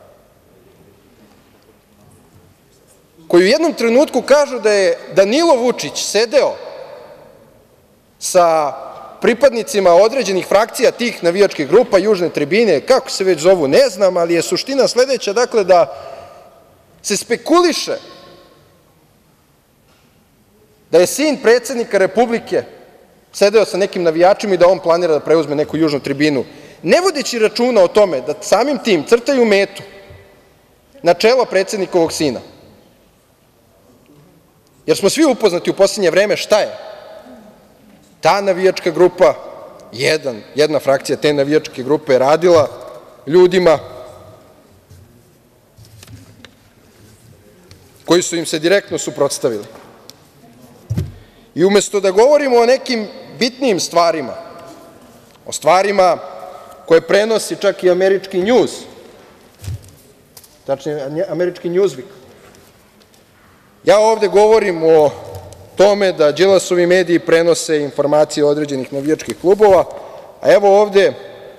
koji u jednom trenutku kažu da je Danilo Vučić sedeo sa pripadnicima određenih frakcija tih navijačkih grupa, Južne tribine, kako se već zovu, ne znam, ali je suština sledeća, dakle, da se spekuliše da je sin predsednika Republike sedeo sa nekim navijačima i da on planira da preuzme neku Južnu tribinu, ne vodeći računa o tome da samim tim crtaju metu na čelo predsednikovog sina. Jer smo svi upoznati u poslednje vreme šta je ta navijačka grupa, jedan, jedna frakcija te navijačke grupe je radila ljudima koji su im se direktno suprotstavili. I umesto da govorimo o nekim bitnijim stvarima, o stvarima koje prenosi čak i američki njuz, tačnije američki Njuzvik, ja ovde govorim o tome da Đilasovi mediji prenose informacije određenih navijačkih klubova, a evo ovde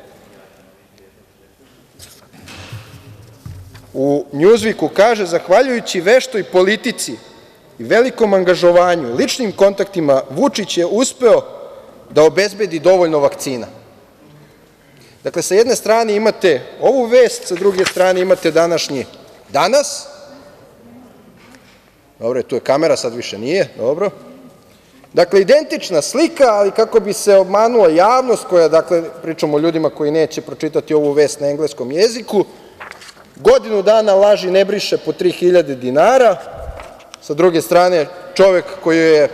u Njuzviku kaže, zahvaljujući veštoj politici i velikom angažovanju, ličnim kontaktima, Vučić je uspeo da obezbedi dovoljno vakcina. Dakle, sa jedne strane imate ovu vest, sa druge strane imate današnji Danas. Dobro, tu je kamera, sad više nije, dobro. Dakle, identična slika, ali kako bi se obmanula javnost koja, dakle, pričamo o ljudima koji neće pročitati ovu vest na engleskom jeziku, godinu dana laži ne briše po tri hiljade dinara, sa druge strane čovek koji je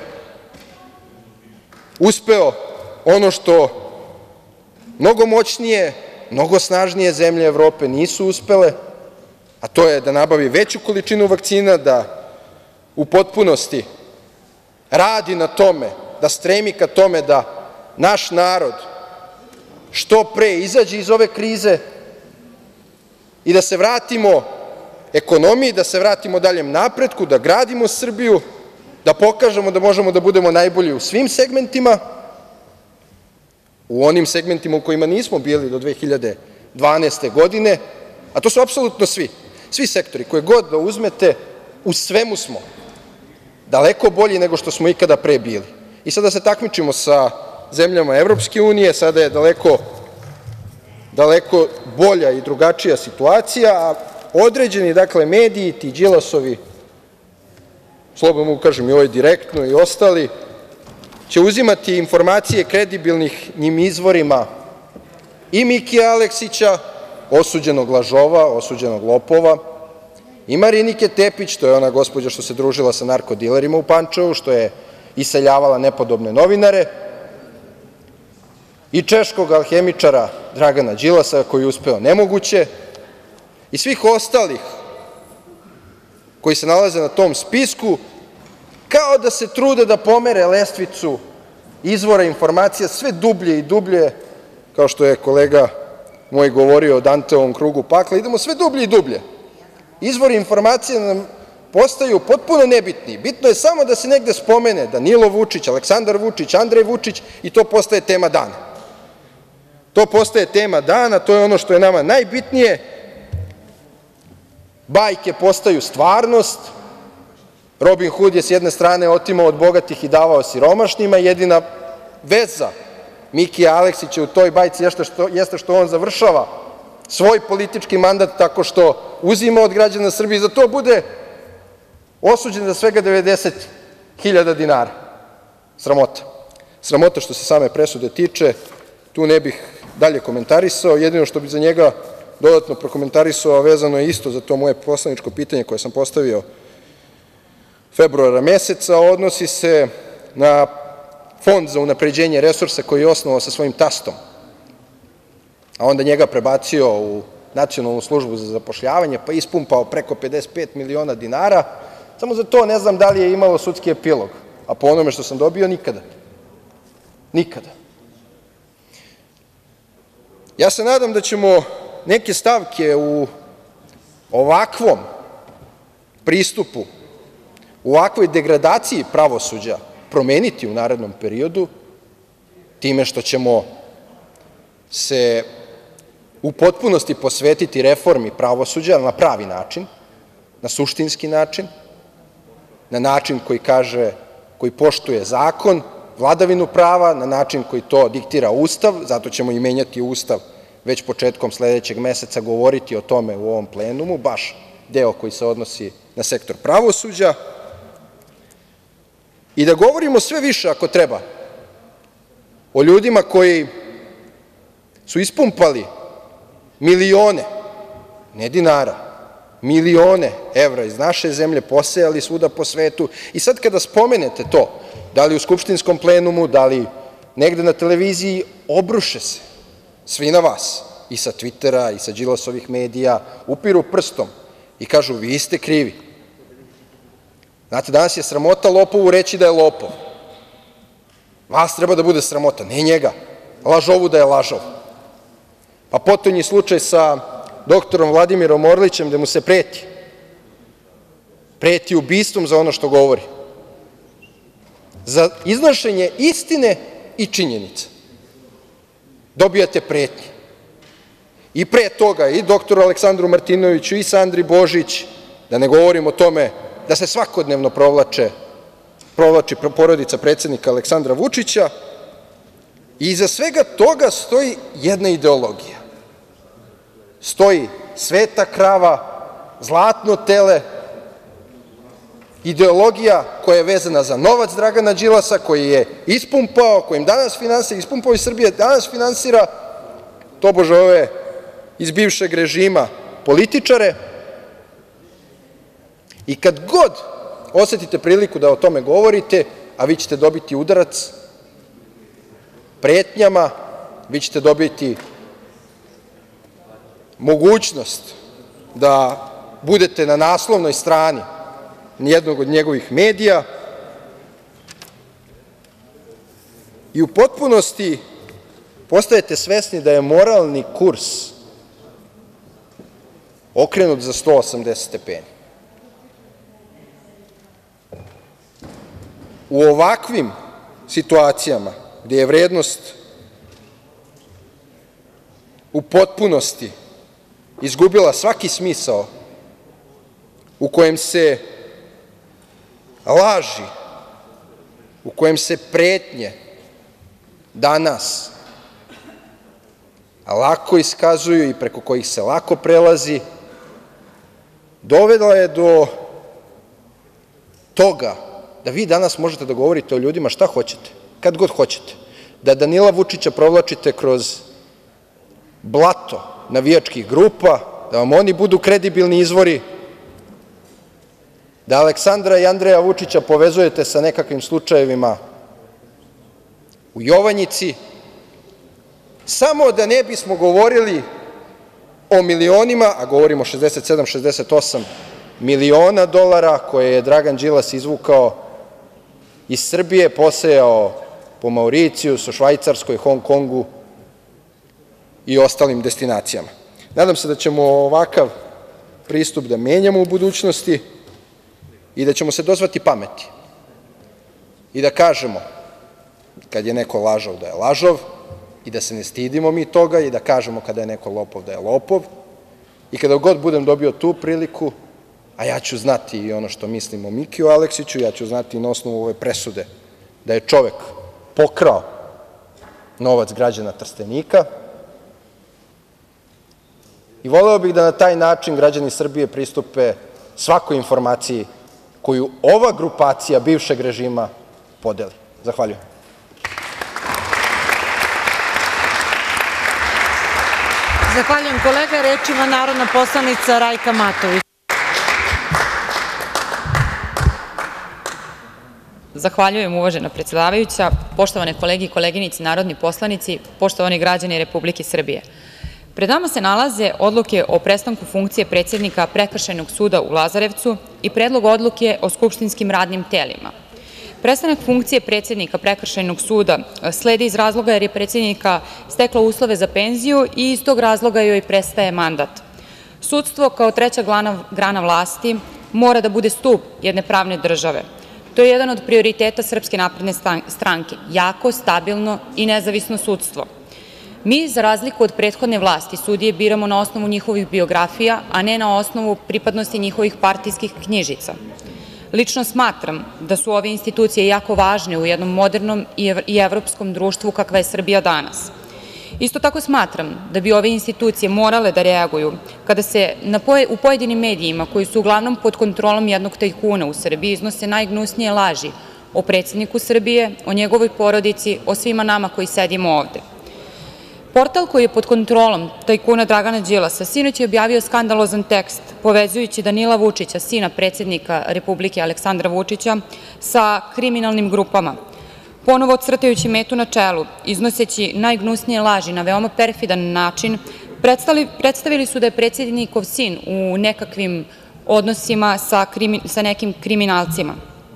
uspeo ono što mnogo moćnije, mnogo snažnije zemlje Evrope nisu uspele, a to je da nabavi veću količinu vakcina, da u potpunosti radi na tome, da stremi ka tome da naš narod što pre izađe iz ove krize i da se vratimo ekonomiji, da se vratimo daljem napretku, da gradimo Srbiju, da pokažemo da možemo da budemo najbolji u svim segmentima, u onim segmentima u kojima nismo bili do dve hiljade dvanaeste godine, a to su apsolutno svi, svi sektori, koje god da uzmete, u svemu smo daleko bolji nego što smo ikada pre bili. I sada se takmičimo sa zemljama Evropske unije, sada je daleko, daleko bolja i drugačija situacija, a određeni, dakle, mediji, ti Đilasovi, slobodno mogu kažem i ovaj Direktno i ostali, će uzimati informacije kredibilnih njim izvorima i Mikija Aleksića, osuđenog lažova, osuđenog lopova, i Marinike Tepić, to je ona gospođa što se družila sa narkodilerima u Pančevu, što je iseljavala nepodobne novinare, i češkog alhemičara Dragana Đilasa, koji je uspeo nemoguće, i svih ostalih koji se nalaze na tom spisku, kao da se trude da pomere lestvicu izvora informacija sve dublje i dublje, kao što je kolega moj govorio o Danteovom krugu pakla, idemo sve dublje i dublje. Izvori informacija nam postaju potpuno nebitni. Bitno je samo da se negde spomene Danilo Vučić, Aleksandar Vučić, Andrej Vučić i to postaje tema dana. To postaje tema dana, to je ono što je nama najbitnije. Bajke postaju stvarnost. Robin Hud je s jedne strane otimao od bogatih i davao siromašnima. Jedina veza Mikija Aleksića u toj bajci jeste što on završava svoj politički mandat tako što uzima od građana Srbije i za to bude osuđen za svega devedeset hiljada dinara. Sramota. Sramota što se same presude tiče. Tu ne bih dalje komentarisao. Jedino što bih za njega dodatno prokomentarisao, a vezano je isto za to moje poslaničko pitanje koje sam postavio februara meseca, odnosi se na Fond za unapređenje resursa koji je osnovao sa svojim tastom, a onda njega prebacio u Nacionalnu službu za zapošljavanje, pa ispumpao preko pedeset pet miliona dinara. Samo za to ne znam da li je imalo sudski epilog, a po onome što sam dobio nikada. Nikada. Ja se nadam da ćemo neke stavke u ovakvom pristupu, u ovakvoj degradaciji pravosuđa promeniti u narednom periodu time što ćemo se u potpunosti posvetiti reformi pravosuđa na pravi način, na suštinski način, na način koji kaže, koji poštuje zakon, vladavinu prava, na način koji to diktira Ustav, zato ćemo i menjati Ustav već početkom sledećeg meseca, govoriti o tome u ovom plenumu, baš deo koji se odnosi na sektor pravosuđa, i da govorimo sve više, ako treba, o ljudima koji su ispumpali milione, ne dinara, milione evra iz naše zemlje, posejali svuda po svetu, i sad kada spomenete to, da li u skupštinskom plenumu, da li negde na televiziji, obruše se svi na vas, i sa Twittera i sa Đilasovih medija, upiru prstom i kažu vi ste krivi. Znate, danas je sramota lopovu reći da je lopov. Vas treba da bude sramota, ne njega. Lažovu da je lažov. Pa potonji slučaj sa doktorom Vladimirom Orlićem, gde mu se preti. Preti ubistvom za ono što govori. Za iznošenje istine i činjenica dobijate pretnje. I pre toga i doktoru Aleksandru Martinoviću i Sandri Božić, da ne govorim o tome da se svakodnevno provlači porodica predsednika Aleksandra Vučića, i iza svega toga stoji jedna ideologija. Stoji sveta krava, zlatno tele, ideologija koja je vezana za novac Dragana Đilasa, koji je ispumpao, kojim danas finansira, ispumpao iz Srbije, danas finansira tobože ove iz bivšeg režima političare. I kad god osetite priliku da o tome govorite, a vi ćete dobiti udarac pretnjama, vi ćete dobiti mogućnost da budete na naslovnoj strani jednog od njegovih medija i u potpunosti postajete svesni da je moralni kurs okrenut za sto osamdeset stepeni. U ovakvim situacijama gde je vrednost u potpunosti izgubila svaki smisao, u kojem se laži u kojem se pretnje danas lako iskazuju i preko kojih se lako prelazi, dovela je do toga da vi danas možete da govorite o ljudima šta hoćete, kad god hoćete, da Danila Vučića provlačite kroz blato navijačkih grupa, da vam oni budu kredibilni izvori, da Aleksandra i Andreja Vučića povezujete sa nekakvim slučajevima u Jovanjici, samo da ne bismo govorili o milionima, a govorimo o šezdeset sedam, šezdeset osam miliona dolara koje je Dragan Đilas izvukao iz Srbije, posejao po Mauricijusu, Švajcarskoj, Hong Kongu i ostalim destinacijama. Nadam se da ćemo ovakav pristup da menjamo u budućnosti i da ćemo se dozvati pameti i da kažemo kad je neko lažov da je lažov i da se ne stidimo mi toga i da kažemo kada je neko lopov da je lopov i kada god budem dobio tu priliku, a ja ću znati i ono što mislim o Mikiju Aleksiću, ja ću znati na osnovu ove presude da je čovek pokrao novac građana Trstenika i voleo bih da na taj način građani Srbije pristupe svakoj informaciji koju ova grupacija bivšeg režima podeli. Zahvaljujem. Zahvaljujem kolega. Reč ima narodna poslanica Rajka Matović. Zahvaljujem, uvažena predsedavajuća, poštovane kolege i koleginice narodni poslanici, poštovani građani Republike Srbije. Pred nama se nalaze odluke o prestanku funkcije predsednika Prekršajnog suda u Lazarevcu i predlog odluke o skupštinskim radnim telima. Prestanak funkcije predsednika Prekršajnog suda sledi iz razloga jer je predsednika stekla uslove za penziju i iz tog razloga joj prestaje mandat. Sudstvo kao treća grana vlasti mora da bude stub jedne pravne države. To je jedan od prioriteta Srpske napredne stranke, jako, stabilno i nezavisno sudstvo. Mi, za razliku od prethodne vlasti, sudije biramo na osnovu njihovih biografija, a ne na osnovu pripadnosti njihovih partijskih knjižica. Lično smatram da su ove institucije jako važne u jednom modernom i evropskom društvu kakva je Srbija danas. Isto tako smatram da bi ove institucije morale da reaguju kada se u pojedinim medijima, koji su uglavnom pod kontrolom jednog tajkuna u Srbiji, iznose najgnusnije laži o predsedniku Srbije, o njegovoj porodici, o svima nama koji sedimo ovde. Portal koji je pod kontrolom tajkuna Dragana Đilasa sinoć je objavio skandalozan tekst povezujući Danila Vučića, sina predsednika Republike Aleksandra Vučića, sa kriminalnim grupama, ponovo crtajući metu na čelu, iznoseći najgnusnije laži na veoma perfidan način, predstavili su da je predsednikov sin u nekakvim odnosima sa nekim kriminalcima.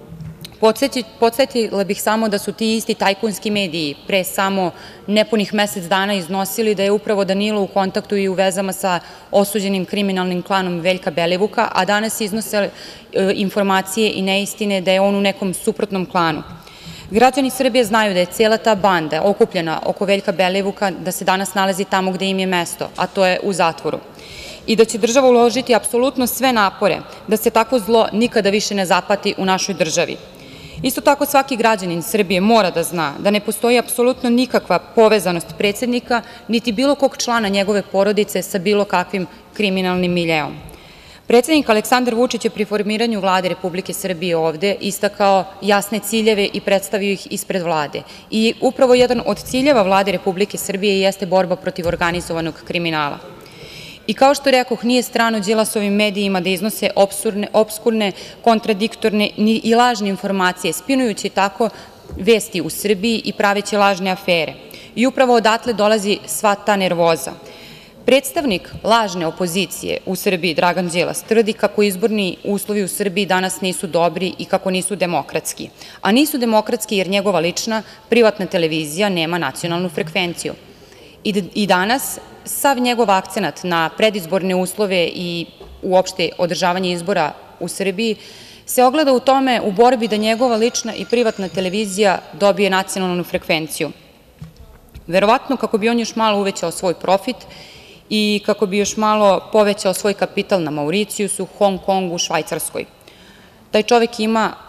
Podsetila bih samo da su ti isti tajkunski mediji pre samo nepunih mesec dana iznosili da je upravo Danilo u kontaktu i u vezama sa osuđenim kriminalnim klanom Veljka Belivuka, a danas iznose informacije i neistine da je on u nekom suprotnom klanu. Građani Srbije znaju da je cela ta banda okupljena oko Veljka Belivuka, da se danas nalazi tamo gde im je mesto, a to je u zatvoru. I da će država uložiti apsolutno sve napore da se takvo zlo nikada više ne zapati u našoj državi. Isto tako svaki građanin Srbije mora da zna da ne postoji apsolutno nikakva povezanost predsednika, niti bilo kog člana njegove porodice sa bilo kakvim kriminalnim miljeom. Predsednik Aleksandar Vučić je pri formiranju Vlade Republike Srbije ovde istakao jasne ciljeve i predstavio ih ispred Vlade. I upravo jedan od ciljeva Vlade Republike Srbije jeste borba protiv organizovanog kriminala. I kao što rekoh, nije strano Đilasovim medijima da iznose opskurne, kontradiktorne i lažne informacije, spinujući tako vesti u Srbiji i praveći lažne afere. I upravo odatle dolazi sva ta nervoza. Predstavnik lažne opozicije u Srbiji, Dragan Đilas, tvrdi kako izborni uslovi u Srbiji danas nisu dobri i kako nisu demokratski. A nisu demokratski jer njegova lična privatna televizija nema nacionalnu frekvenciju. I danas sav njegov akcenat na predizborne uslove i uopšte održavanje izbora u Srbiji se ogleda u tome, u borbi da njegova lična i privatna televizija dobije nacionalnu frekvenciju. Verovatno kako bi on još malo uvećao svoj profit i kako bi još malo povećao svoj kapital na Mauricijusu, Hong Kongu, Švajcarskoj. Taj čovek ima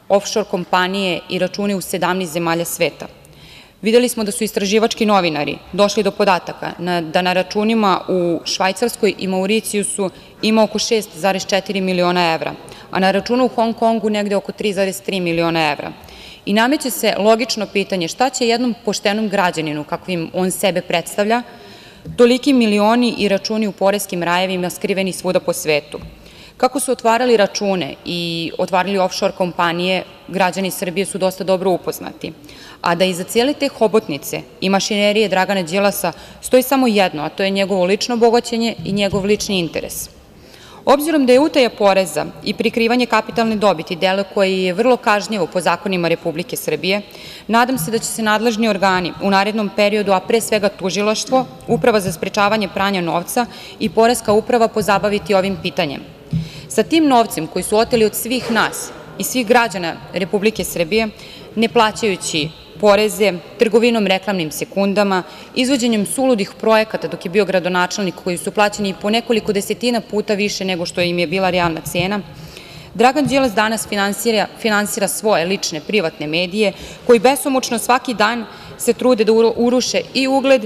ofšor kompanije i račune u sedamnaest zemalja sveta. Videli smo da su istraživački novinari došli do podataka da na računima u Švajcarskoj i Mauricijusu ima oko šest zarez četiri miliona evra, a na računu u Hong Kongu negde oko tri zarez tri miliona evra. I nameće se logično pitanje šta će jednom poštenom građaninu, kakvim on sebe predstavlja, toliki milioni i računi u poreskim rajevima skriveni svuda po svetu. Kako su otvarali račune i otvarali ofšor kompanije, građani Srbije su dosta dobro upoznati. A da iza cijele te hobotnice i mašinerije Dragana Đilasa stoji samo jedno, a to je njegovo lično bogaćenje i njegov lični interes. Obzirom da je utaja poreza i prikrivanje kapitalne dobiti delo koje je vrlo kažnjivo po zakonima Republike Srbije, nadam se da će se nadležni organi u narednom periodu, a pre svega tužilaštvo, Uprava za sprečavanje pranja novca i Poreska uprava pozabaviti ovim pitanjem. Sa tim novcem koji su oteli od svih nas i svih građana Republike Srbije, ne plaćajući poreze, trgovinom reklamnim sekundama, izvođenjem suludih projekata dok je bio gradonačelnik koji su plaćeni po nekoliko desetina puta više nego što im je bila realna cena, Dragan Đilas danas finansira svoje lične privatne medije koji besomučno svaki dan se trude da uruše i ugled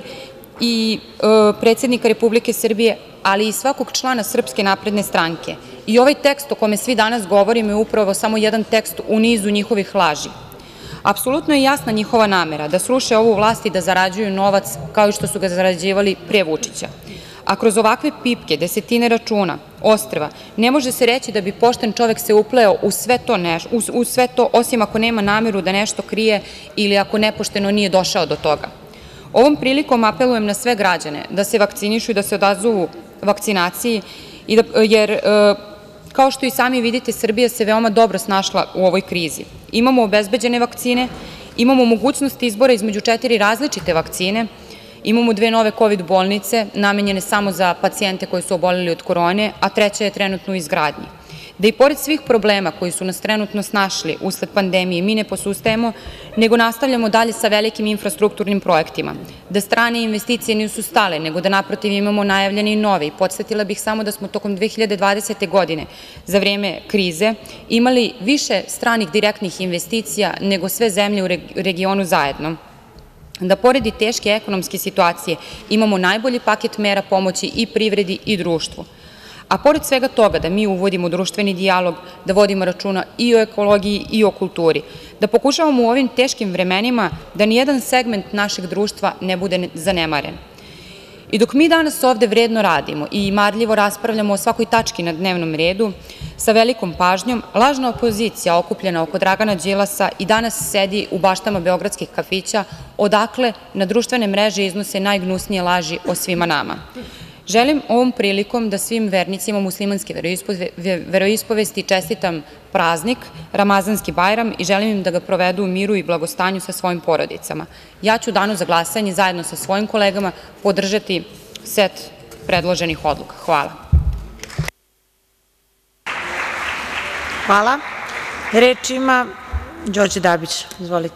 i predsednika Republike Srbije, ali i svakog člana Srpske napredne stranke. I ovaj tekst o kome svi danas govorimo je upravo samo jedan tekst u nizu njihovih laži. Apsolutno je jasna njihova namera da sruše ovu vlast i da zarađuju novac kao i što su ga zarađivali pre Vučića. A kroz ovakve pipke, desetine računa, ostrva, ne može se reći da bi pošten čovek se upleo u sve to, u sve to osim ako nema nameru da nešto krije ili ako nepošteno nije došao do toga. Ovom prilikom apelujem na sve građane da se vakcinišu i da se odazovu vakcinaciji, jer kao što i sami vidite, Srbija se veoma dobro snašla u ovoj krizi. Imamo obezbeđene vakcine, imamo mogućnost izbora između četiri različite vakcine, imamo dve nove kovid bolnice namenjene samo za pacijente koji su oboleli od korone, a treća je trenutno u izgradnji. Da i pored svih problema koji su nas trenutno snašli usled pandemije, mi ne posustajemo, nego nastavljamo dalje sa velikim infrastrukturnim projektima. Da strane investicije nisu stale, nego da naprotiv imamo najavljene i nove. I podsetila bih samo da smo tokom dve hiljade dvadesete. godine, za vreme krize, imali više stranih direktnih investicija nego sve zemlje u regionu zajedno. Da pored teške ekonomske situacije imamo najbolji paket mera pomoći i privredi i društvu. A pored svega toga da mi uvodimo društveni dijalog, da vodimo računa i o ekologiji i o kulturi, da pokušavamo u ovim teškim vremenima da nijedan segment našeg društva ne bude zanemaren. I dok mi danas ovde vredno radimo i marljivo raspravljamo o svakoj tački na dnevnom redu, sa velikom pažnjom, lažna opozicija okupljena oko Dragana Đilasa i danas sedi u baštama beogradskih kafića, odakle na društvene mreže iznose najgnusnije laži o svima nama. Želim ovom prilikom da svim vernicima muslimanske veroispovesti čestitam praznik, Ramazanski Bajram, i želim im da ga provedu u miru i blagostanju sa svojim porodicama. Ja ću u danu za glasanje zajedno sa svojim kolegama podržati set predloženih odluka. Hvala. Hvala. Reč ima Đorđe Dabić. Izvolite.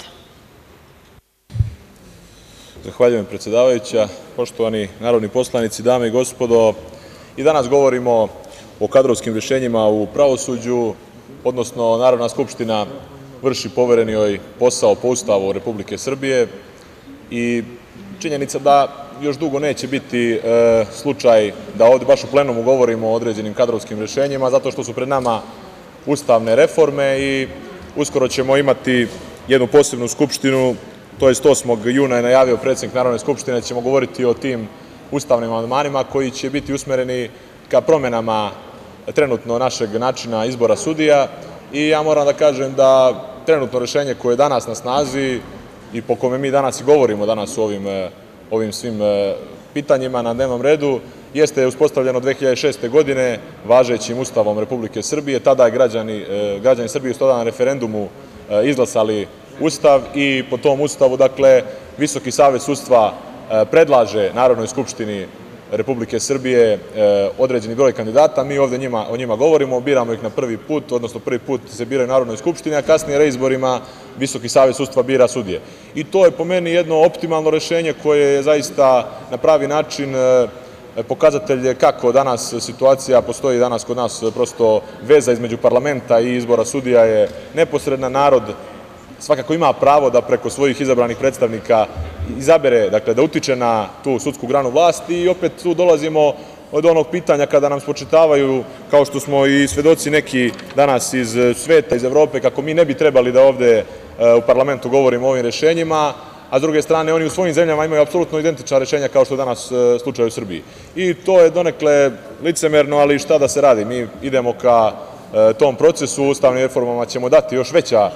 Zahvaljujem, predsedavajuća. Poštovani narodni poslanici, dame i gospodo, i danas govorimo o kadrovskim rešenjima u pravosuđu, odnosno Narodna skupština vrši povereni joj posao po Ustavu Republike Srbije i činjenica da još dugo neće biti slučaj da ovde baš u plenumu govorimo o određenim kadrovskim rešenjima, zato što su pred nama ustavne reforme i uskoro ćemo imati jednu posebnu skupštinu, to jest osmog juna je najavio predsednik Narodne skupštine, ćemo govoriti o tim ustavnim amandmanima koji će biti usmereni ka promenama trenutno našeg načina izbora sudija. I ja moram da kažem da trenutno rešenje koje je danas na snazi i po kome mi danas i govorimo danas o ovim svim pitanjima na dnevnom redu jeste uspostavljeno dve hiljade šeste. godine važećim Ustavom Republike Srbije. Tada je građani Srbije na referendumu izglasali Ustav i po tom Ustavu, dakle, Visoki savet sudstva predlaže Narodnoj skupštini Republike Srbije određeni broj kandidata. Mi ovde o njima govorimo, biramo ih na prvi put, odnosno prvi put se biraju u Narodnoj skupštini, a kasnije reizborima Visoki savet sudstva bira sudije. I to je po meni jedno optimalno rešenje koje je zaista na pravi način pokazatelj kako danas situacija postoji danas kod nas, prosto veza između parlamenta i izbora sudija je neposredna. Narod svakako ima pravo da preko svojih izabranih predstavnika izabere, dakle da utiče na tu sudsku granu vlasti i opet tu dolazimo od onog pitanja kada nam spočitavaju, kao što smo i svedoci neki danas iz sveta, iz Evrope, kako mi ne bi trebali da ovde u parlamentu govorimo o ovim rešenjima, a s druge strane oni u svojim zemljama imaju apsolutno identična rešenja kao što je danas slučaj u Srbiji. I to je donekle licemerno, ali šta da se radi, mi idemo ka tom procesu, ustavnim reformama ćemo dati još veća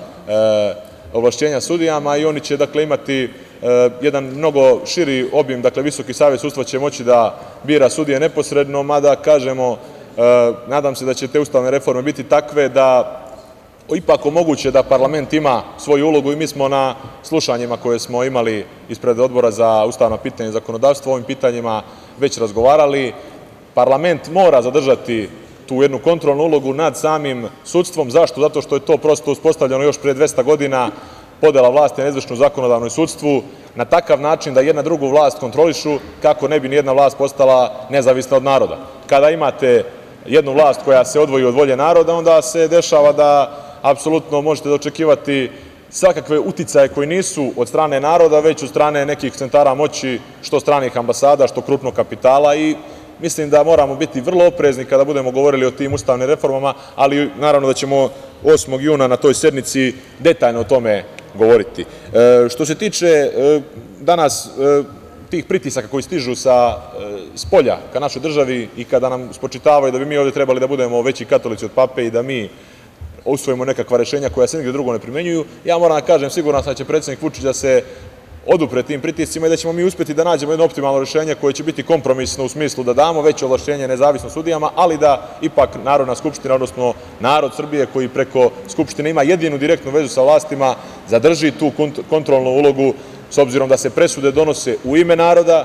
ovlašćenja sudijama i oni će dakle imati jedan mnogo širi obim, dakle Visoki savet sudstva će moći da bira sudije neposredno, mada kažemo, nadam se da će te ustavne reforme biti takve da ipak omoguće da parlament ima svoju ulogu i mi smo na slušanjima koje smo imali ispred Odbora za ustavna pitanja i zakonodavstvo o ovim pitanjima već razgovarali. Parlament mora zadržati tu jednu kontrolnu ulogu nad samim sudstvom. Zašto? Zato što je to prosto uspostavljeno još pre dvesta godina, podela vlasti na izvršnu, zakonodavnu i sudstvu, na takav način da jedna drugu vlast kontrolišu kako ne bi nijedna vlast postala nezavisna od naroda. Kada imate jednu vlast koja se odvoji od volje naroda, onda se dešava da apsolutno možete da očekivati svakakve uticaje koji nisu od strane naroda, već od strane nekih centara moći, što stranih ambasada, što krupnog kapitala i mislim da moramo biti vrlo oprezni kada budemo govorili o tim ustavnim reformama, ali naravno da ćemo osmog juna na toj sednici detaljno o tome govoriti. Što se tiče danas tih pritisaka koji stižu sa spolja ka našoj državi i kada nam spočitavaju da bi mi ovde trebali da budemo veći katolici od pape i da mi usvojimo nekakva rešenja koja se nigde drugo ne primenjuju, ja moram da kažem, siguran sam da će predsednik Vučić da se odupre tim pritiscima i da ćemo mi uspeti da nađemo jedno optimalno rešenje koje će biti kompromisno u smislu da damo veće ovlašćenje nezavisno sudijama, ali da ipak Narodna skupština, odnosno narod Srbije koji preko Skupštine ima jedinu direktnu vezu sa vlastima, zadrži tu kontrolnu ulogu, s obzirom da se presude donose u ime naroda.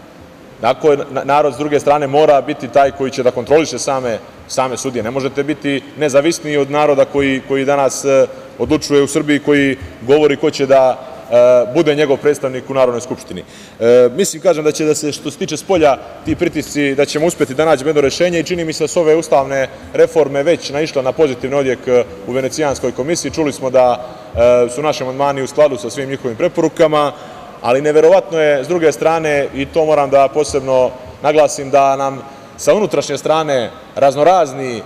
Dakle, narod s druge strane mora biti taj koji će da kontroliše same sudije. Ne možete biti nezavisniji od naroda koji danas odlučuje u Srbiji, koji govori ko će da bude njegov predstavnik u Narodnoj skupštini. Mislim, kažem, da će da se, što se tiče spolja, ti pritisci, da ćemo uspeti da nađemo jedno rešenje i čini mi se da su ove ustavne reforme već naišle na pozitivni odjek u Venecijanskoj komisiji. Čuli smo da su naši amandmani u skladu sa svim njihovim preporukama, ali neverovatno je, s druge strane, i to moram da posebno naglasim, da nam sa unutrašnje strane raznorazni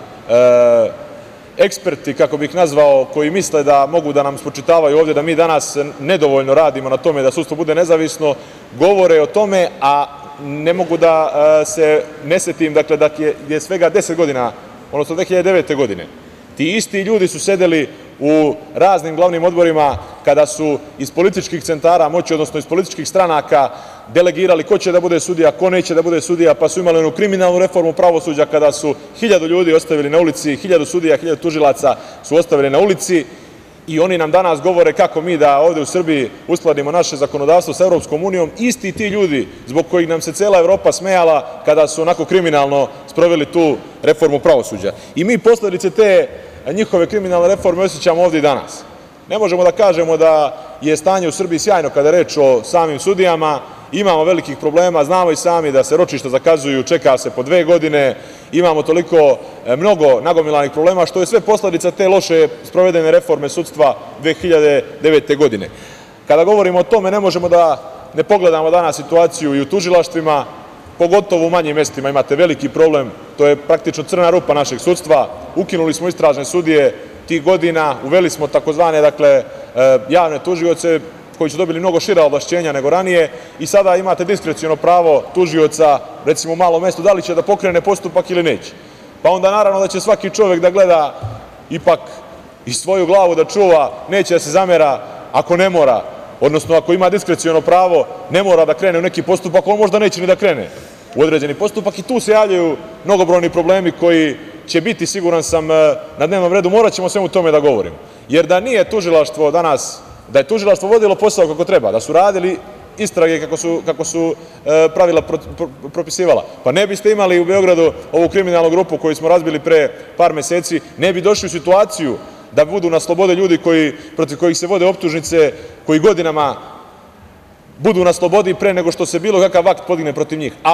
eksperti, kako bih nazvao, koji misle da mogu da nam spočitavaju ovde da mi danas nedovoljno radimo na tome da sudstvo bude nezavisno, govore o tome, a ne mogu da se ne setim, dakle, da je svega deset godina, odnosno dve hiljade devete. godine, ti isti ljudi su sedeli u raznim glavnim odborima kada su iz političkih centara moći, odnosno iz političkih stranaka delegirali ko će da bude sudija, ko neće da bude sudija, pa su imali onu kriminalnu reformu pravosuđa kada su hiljadu ljudi ostavili na ulici, hiljadu sudija, hiljadu tužilaca su ostavili na ulici i oni nam danas govore kako mi da ovde u Srbiji uskladimo naše zakonodavstvo sa Evropskom unijom, isti ti ljudi zbog kojih nam se cela Evropa smejala kada su onako kriminalno sproveli tu reformu pravosuđa. I mi posledice te njihove kriminalne reforme osećamo ovde i danas. Ne možemo da kažemo da je stanje u Srbiji sjajno kada je reč o samim sudijama, imamo velikih problema, znamo i sami da se ročišta zakazuju, čeka se po dve godine, imamo toliko mnogo nagomilanih problema, što je sve posledica te loše sprovedene reforme sudstva dve hiljade devete. godine. Kada govorimo o tome, ne možemo da ne pogledamo danas situaciju i u tužilaštvima, pogotovo u manjim mestima imate veliki problem, to je praktično crna rupa našeg sudstva, ukinuli smo istražne sudije tih godina, uveli smo takozvane, dakle, javne tužioce koji su dobili mnogo šira ovlašćenja nego ranije i sada imate diskreciono pravo tužioca, recimo u malom mestu, da li će da pokrene postupak ili neće. Pa onda naravno da će svaki čovek da gleda ipak i svoju glavu da čuva, neće da se zamera ako ne mora, odnosno ako ima diskreciono pravo, ne mora da krene u neki postupak, on možda neće ni da krene u određeni postupak i tu se javljaju mnogobrojni problemi koji će biti, siguran sam, na dnevnom redu. Morat ćemo o svemu tome da govorimo. Jer da nije tužilaštvo danas, da je tužilaštvo vodilo posao kako treba, da su radili istrage kako su pravila propisivala, pa ne biste imali u Beogradu ovu kriminalnu grupu koju smo razbili pre par meseci, ne bi došli u situaciju da budu na slobodi ljudi protiv kojih se vode optužnice, koji godinama budu na slobodi pre nego što se bilo kakav akt podigne protiv njih. A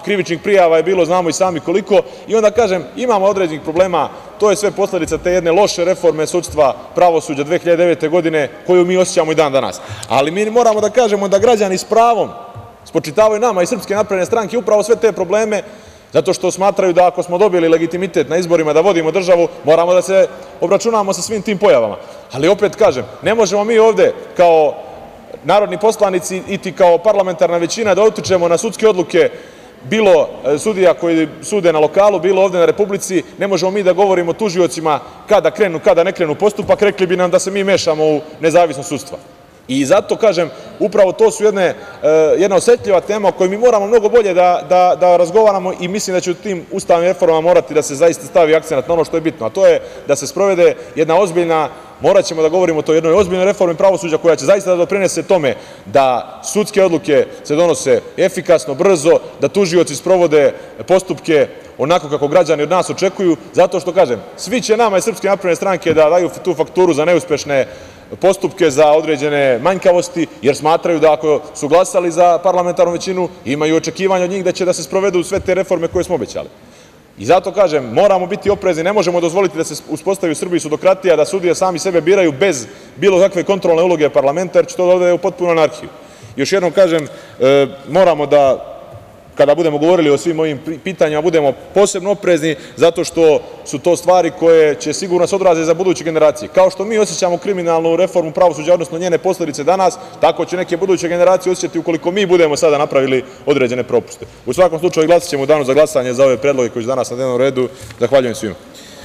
krivičnih prijava je bilo, znamo i sami koliko. I onda kažem, imamo određenih problema, to je sve posledica te jedne loše reforme sudstva, pravosuđa dve hiljade devete godine, koju mi osećamo i dan danas. Ali mi moramo da kažemo da građani s pravom spočitavaju nama iz Srpske napredne stranke upravo sve te probleme, zato što smatraju da ako smo dobili legitimitet na izborima da vodimo državu, moramo da se obračunamo sa svim tim pojavama. Ali opet kažem, ne možemo mi ovde kao narodni poslanici iti kao parlamentarna većina da utičemo na sudske odluke bilo sudija koji sude na lokalu, bilo ovde na Republici. Ne možemo mi da govorimo tužiocima kada krenu, kada ne krenu postupak. Rekli bi nam da se mi mešamo u nezavisnost sudstva. I zato kažem, upravo to su jedne, jedna osetljiva tema o kojoj mi moramo mnogo bolje da, da, da razgovaramo i mislim da će u tim ustavnim reformama morati da se zaista stavi akcenat na ono što je bitno, a to je da se sprovede jedna ozbiljna, morat ćemo da govorimo o toj jednoj ozbiljnoj reformi pravosuđa koja će zaista da doprinese tome da sudske odluke se donose efikasno, brzo, da tužioci sprovode postupke onako kako građani od nas očekuju, zato što kažem, svi će nama iz Srpske napredne stranke da daju tu fakturu za neuspešne postupke, za određene manjkavosti, jer smatraju da ako su glasali za parlamentarnu većinu, imaju očekivanja od njih da će da se sprovedu sve te reforme koje smo obećali. I zato kažem, moramo biti oprezni, ne možemo dozvoliti da se uspostavi u Srbiji sudokratija, da sudije sami sebe biraju bez bilo kakve kontrolne uloge parlamenta, jer će to dovede u potpunu anarhiju. Još jednom kažem, moramo da, kada budemo govorili o svim ovim pitanjima, budemo posebno oprezni, zato što su to stvari koje će sigurno se odraziti za buduće generacije. Kao što mi osjećamo kriminalnu reformu pravosuđa, odnosno njene posledice danas, tako će neke buduće generacije osjećati ukoliko mi budemo sada napravili određene propuste. U svakom slučaju glasit ćemo u danu za glasanje za ove predloge koji su danas na dnevnom redu. Zahvaljujem svima.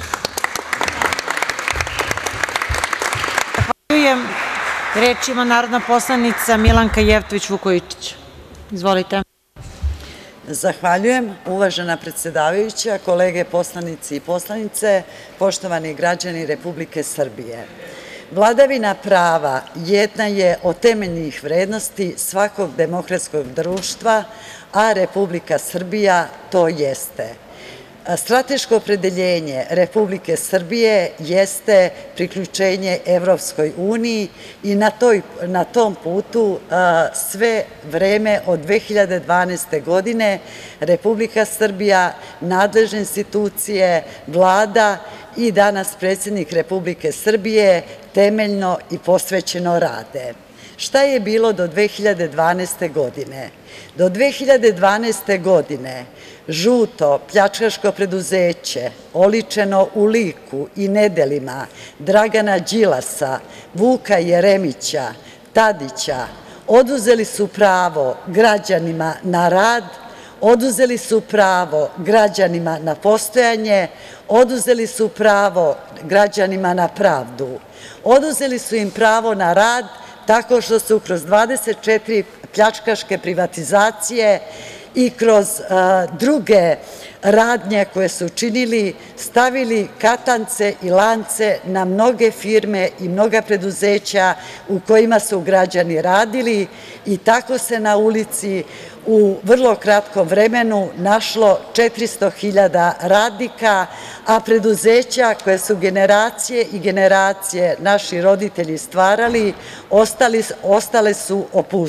Zahvaljujem. Reč ima narodna poslanica Milanka Jevtović Vukojičić. Izvolite. Zahvaljujem, uvažena predsedavajuća, kolege poslanici i poslanice, poštovani građani Republike Srbije. Vladavina prava jedna je od temeljnih vrednosti svakog demokratskog društva, a Republika Srbija to jeste. Strateško opredeljenje Republike Srbije jeste priključenje Evropskoj uniji i na, toj, na tom putu a, sve vreme od dve hiljade dvanaeste. godine Republika Srbija, nadležne institucije, Vlada i danas predsednik Republike Srbije temeljno i posvećeno rade. Šta je bilo do dve hiljade dvanaeste. godine? Do dve hiljade dvanaeste. godine žuto pljačkaško preduzeće, oličeno u liku i nedelima Dragana Đilasa, Vuka Jeremića, Tadića, oduzeli su pravo građanima na rad, oduzeli su pravo građanima na postojanje, oduzeli su pravo građanima na pravdu. Oduzeli su im pravo na rad tako što su kroz dvadeset četiri pljačkaške privatizacije i kroz uh, druge radnje koje su činili stavili katance i lance na mnoge firme i mnoga preduzeća u kojima su građani radili i tako se na ulici u vrlo kratkom vremenu našlo četiristo hiljada radnika, a preduzeća koje su generacije i generacije naši roditelji stvarali ostali, ostale su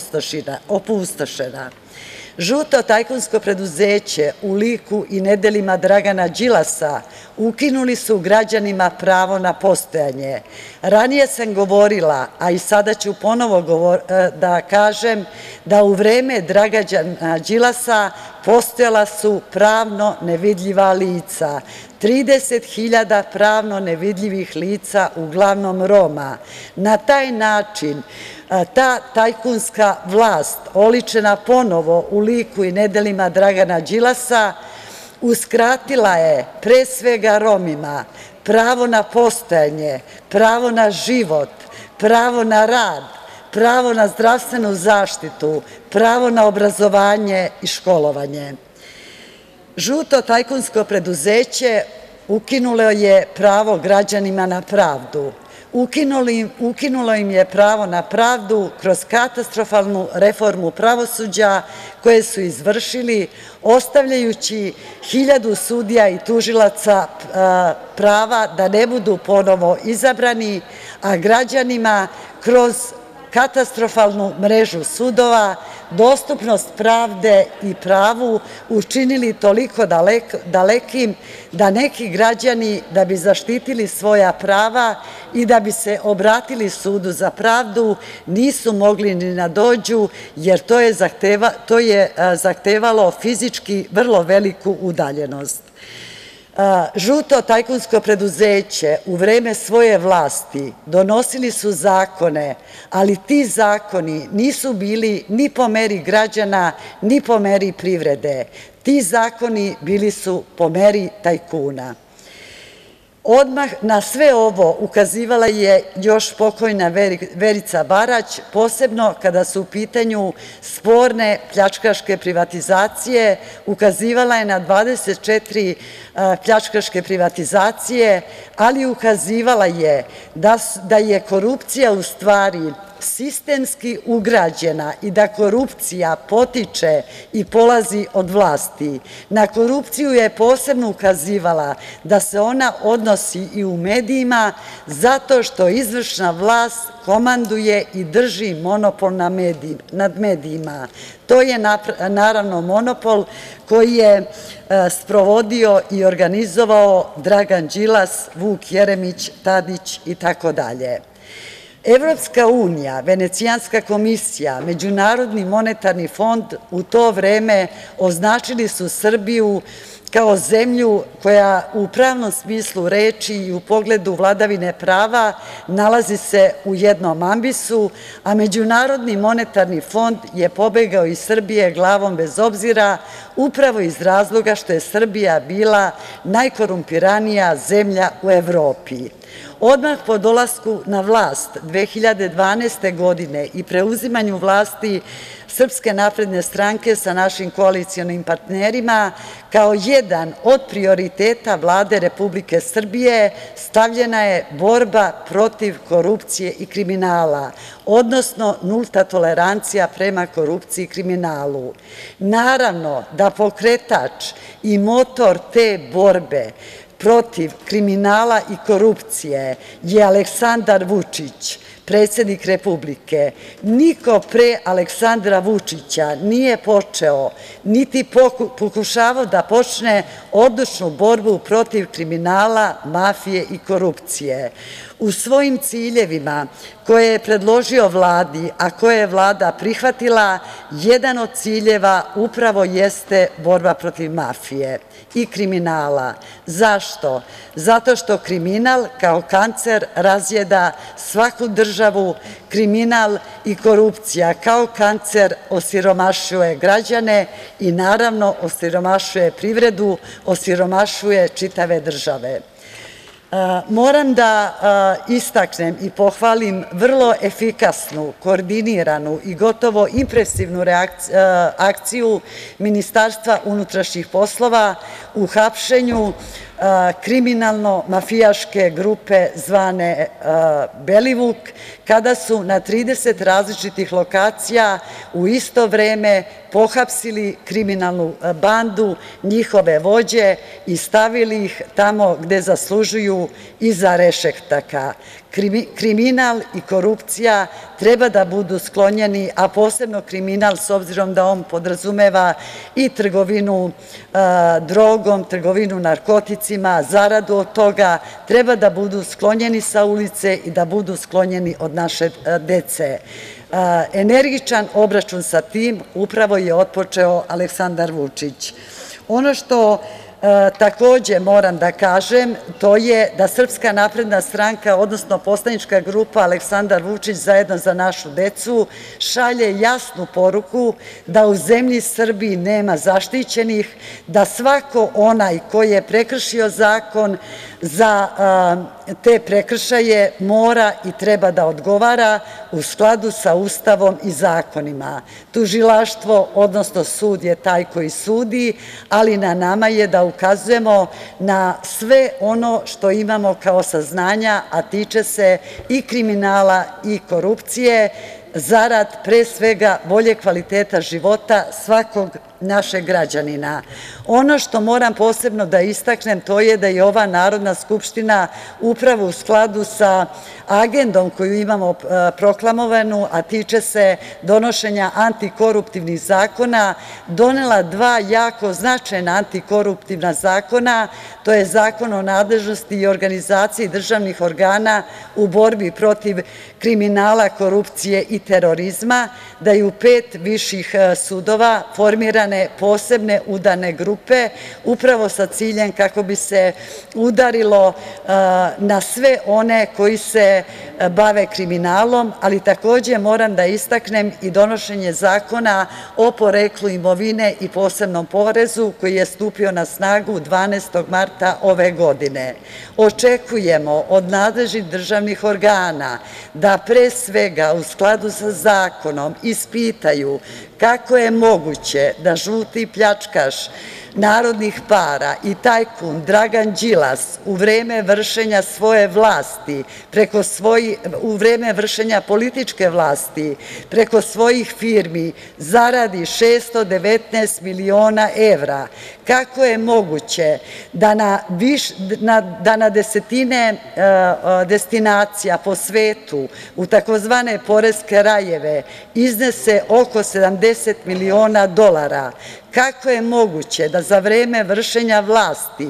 opustošena. Žuto tajkunsko preduzeće u liku i nedelima Dragana Đilasa ukinuli su građanima pravo na postojanje. Ranije sam govorila, a i sada ću ponovo govor, da kažem, da u vreme Dragana Đilasa postojala su pravno nevidljiva lica. trideset hiljada pravno nevidljivih lica, uglavnom Roma. Na taj način ta tajkunska vlast, oličena ponovo u liku i nedelima Dragana Đilasa, uskratila je pre svega Romima pravo na postojanje, pravo na život, pravo na rad, pravo na zdravstvenu zaštitu, pravo na obrazovanje i školovanje. Žuto tajkunsko preduzeće ukinulo je pravo građanima na pravdu. Ukinulo im je pravo na pravdu kroz katastrofalnu reformu pravosuđa koje su izvršili ostavljajući hiljadu sudija i tužilaca prava da ne budu ponovo izabrani, a građanima kroz katastrofalnu mrežu sudova, dostupnost pravde i pravu učinili toliko dalekim da neki građani, da bi zaštitili svoja prava i da bi se obratili sudu za pravdu, nisu mogli ni da dođu, jer to je zahtevalo fizički vrlo veliku udaljenost. Žuto tajkunsko preduzeće u vreme svoje vlasti donosili su zakone, ali ti zakoni nisu bili ni po meri građana, ni po meri privrede. Ti zakoni bili su po meri tajkuna. Odmah na sve ovo ukazivala je još pokojna Verica Barać, posebno kada su u pitanju sporne pljačkaške privatizacije. Ukazivala je na dvadeset četiri pljačkaške privatizacije, ali ukazivala je da je korupcija u stvari sistemski ugrađena i da korupcija potiče i polazi od vlasti. Na korupciju je posebno ukazivala da se ona odnosi i u medijima, zato što izvršna vlast komanduje i drži monopol nad medijima. To je naravno monopol koji je sprovodio i organizovao Dragan Đilas, Vuk Jeremić, Tadić i tako dalje. Evropska unija, Venecijanska komisija, Međunarodni monetarni fond u to vreme označili su Srbiju kao zemlju koja u pravnom smislu reči i u pogledu vladavine prava nalazi se u jednom ambisu, a Međunarodni monetarni fond je pobegao iz Srbije glavom bez obzira, upravo iz razloga što je Srbija bila najkorumpiranija zemlja u Evropi. Odmah po dolasku na vlast dve hiljade dvanaeste. godine i preuzimanju vlasti Srpske napredne stranke sa našim koalicionim partnerima, kao jedan od prioriteta Vlade Republike Srbije stavljena je borba protiv korupcije i kriminala, odnosno nulta tolerancija prema korupciji i kriminalu. Naravno da pokretač i motor te borbe protiv kriminala i korupcije je Aleksandar Vučić, predsednik Republike. Niko pre Aleksandra Vučića nije počeo, niti pokušavao da počne odlučnu borbu protiv kriminala, mafije i korupcije. U svojim ciljevima koje je predložio Vladi, a koje je Vlada prihvatila, jedan od ciljeva upravo jeste borba protiv mafije i kriminala. Zašto? Zato što kriminal kao kancer razjeda svaku državu, kriminal i korupcija kao kancer osiromašuje građane i naravno osiromašuje privredu, osiromašuje čitave države. Moram da istaknem i pohvalim vrlo efikasnu, koordiniranu i gotovo impresivnu akciju Ministarstva unutrašnjih poslova u hapšenju kriminalno-mafijaške grupe zvane Belivuk, kada su na trideset različitih lokacija u isto vreme pohapsili kriminalnu bandu, njihove vođe i stavili ih tamo gde zaslužuju, iza rešetaka. Kriminal i korupcija treba da budu sklonjeni, a posebno kriminal, s obzirom da on podrazumeva i trgovinu drogom, trgovinu narkoticima, zaradu od toga, treba da budu sklonjeni sa ulice i da budu sklonjeni od naše dece. Energičan obračun sa tim upravo je otpočeo Aleksandar Vučić. Ono što takođe moram da kažem, to je da Srpska napredna stranka, odnosno poslanička grupa Aleksandar Vučić – Zajedno za našu decu, šalje jasnu poruku da u zemlji Srbiji nema zaštićenih, da svako onaj ko je prekršio zakon za te prekršaje mora i treba da odgovara u skladu sa Ustavom i zakonima. Tužilaštvo, odnosno sud je taj koji sudi, ali na nama je da ukazujemo na sve ono što imamo kao saznanja, a tiče se i kriminala i korupcije, zarad pre svega boljeg kvaliteta života svakog našeg građanina. Ono što moram posebno da istaknem, to je da je ova Narodna skupština upravo u skladu sa agendom koju imamo proklamovanu, a tiče se donošenja antikoruptivnih zakona, donela dva jako značajna antikoruptivna zakona. To je Zakon o nadležnosti i organizaciji državnih organa u borbi protiv kriminala, korupcije i terorizma, da je u pet viših sudova formirane posebne udane grupe, upravo sa ciljem kako bi se udarilo na sve one koji se bave kriminalom, ali takođe moram da istaknem i donošenje Zakona o poreklu imovine i posebnom porezu, koji je stupio na snagu dvanaestog marta ove godine. Očekujemo od nadležnih državnih organa da pre svega u skladu sa zakonom ispitaju kako je moguće da žuti pljačkaš narodnih para i tajkun Dragan Đilas u vreme vršenja svoje vlasti, preko svojih, u vreme vršenja političke vlasti, preko svojih firmi zaradi šesto devetnaest miliona evra. Kako je moguće da na, viš, na, da na desetine uh, destinacija po svetu u takozvane poreske rajeve iznese oko sedamdeset miliona dolara? Kako je moguće da za vreme vršenja vlasti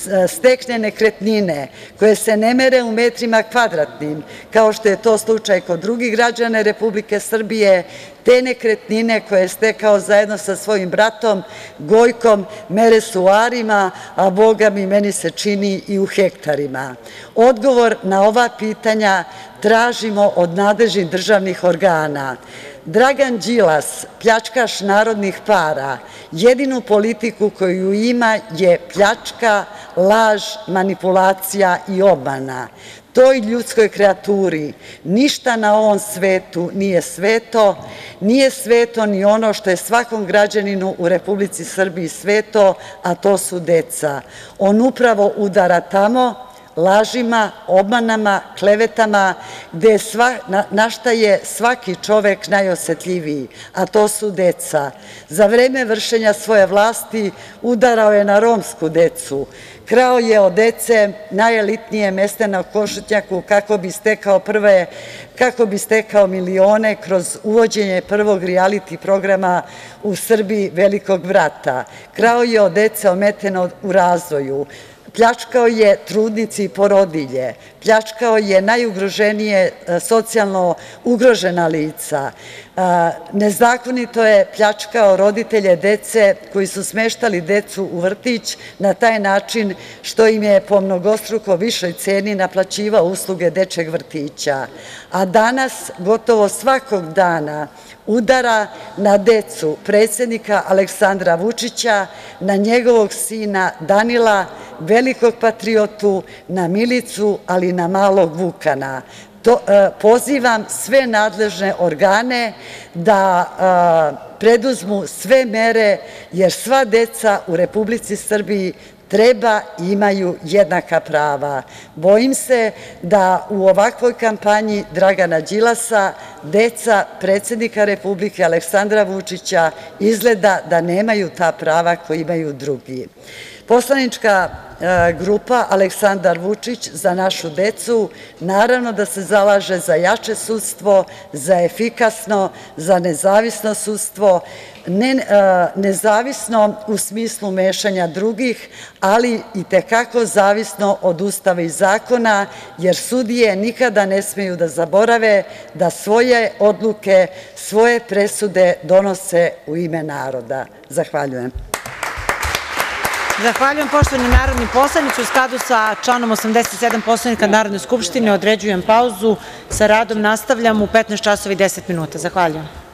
stekne nekretnine koje se ne mere u metrima kvadratnim, kao što je to slučaj kod drugih građana Republike Srbije, te nekretnine koje je stekao zajedno sa svojim bratom Gojkom mere se u arima, a Boga mi, meni se čini i u hektarima? Odgovor na ova pitanja tražimo od nadležnih državnih organa. Dragan Đilas, pljačkaš narodnih para, jedinu politiku koju ima je pljačka, laž, manipulacija i obmana. Toj ljudskoj kreaturi ništa na ovom svetu nije sveto, nije sveto ni ono što je svakom građaninu u Republici Srbiji sveto, a to su deca. On upravo udara tamo lažima, obmanama, klevetama, gde je sva, na, na šta je svaki čovek najosetljiviji, a to su deca. Za vreme vršenja svoje vlasti udarao je na romsku decu, krao je od dece najelitnije mesta na Košutnjaku kako bi stekao prve, kako bi stekao milione kroz uvođenje prvog rijaliti programa u Srbiji Velikog brata. Krao je od dece ometene u razvoju. Pljačkao je trudnice i porodilje, pljačkao je najugroženije socijalno ugrožena lica, nezakonito je pljačkao roditelje dece koji su smeštali decu u vrtić na taj način što im je po mnogostruko višoj ceni naplaćivao usluge dečjeg vrtića. A danas, gotovo svakog dana, udara na decu predsednika Aleksandra Vučića, na njegovog sina Danila, velikog patriotu, na Milicu, ali i na malog Vukana. To, eh, pozivam sve nadležne organe da eh, preduzmu sve mere, jer sva deca u Republici Srbiji treba i imaju jednaka prava. Bojim se da u ovakvoj kampanji Dragana Đilasa deca predsednika Republike Aleksandra Vučića izgleda da nemaju ta prava koja imaju drugi. Poslanička grupa Aleksandar Vučić – Za našu decu naravno da se zalaže za jače sudstvo, za efikasno, za nezavisno sudstvo, ne, nezavisno u smislu mešanja drugih, ali i te kako zavisno od Ustava i zakona, jer sudije nikada ne smeju da zaborave da svoje odluke, svoje presude donose u ime naroda. Zahvaljujem. Zahvaljujem, poštovani narodni poslanici. U skladu sa članom osamdeset sedam Poslovnika Narodne skupštine određujem pauzu. Sa radom nastavljamo u petnaest časova i deset minuta. Zahvaljujem.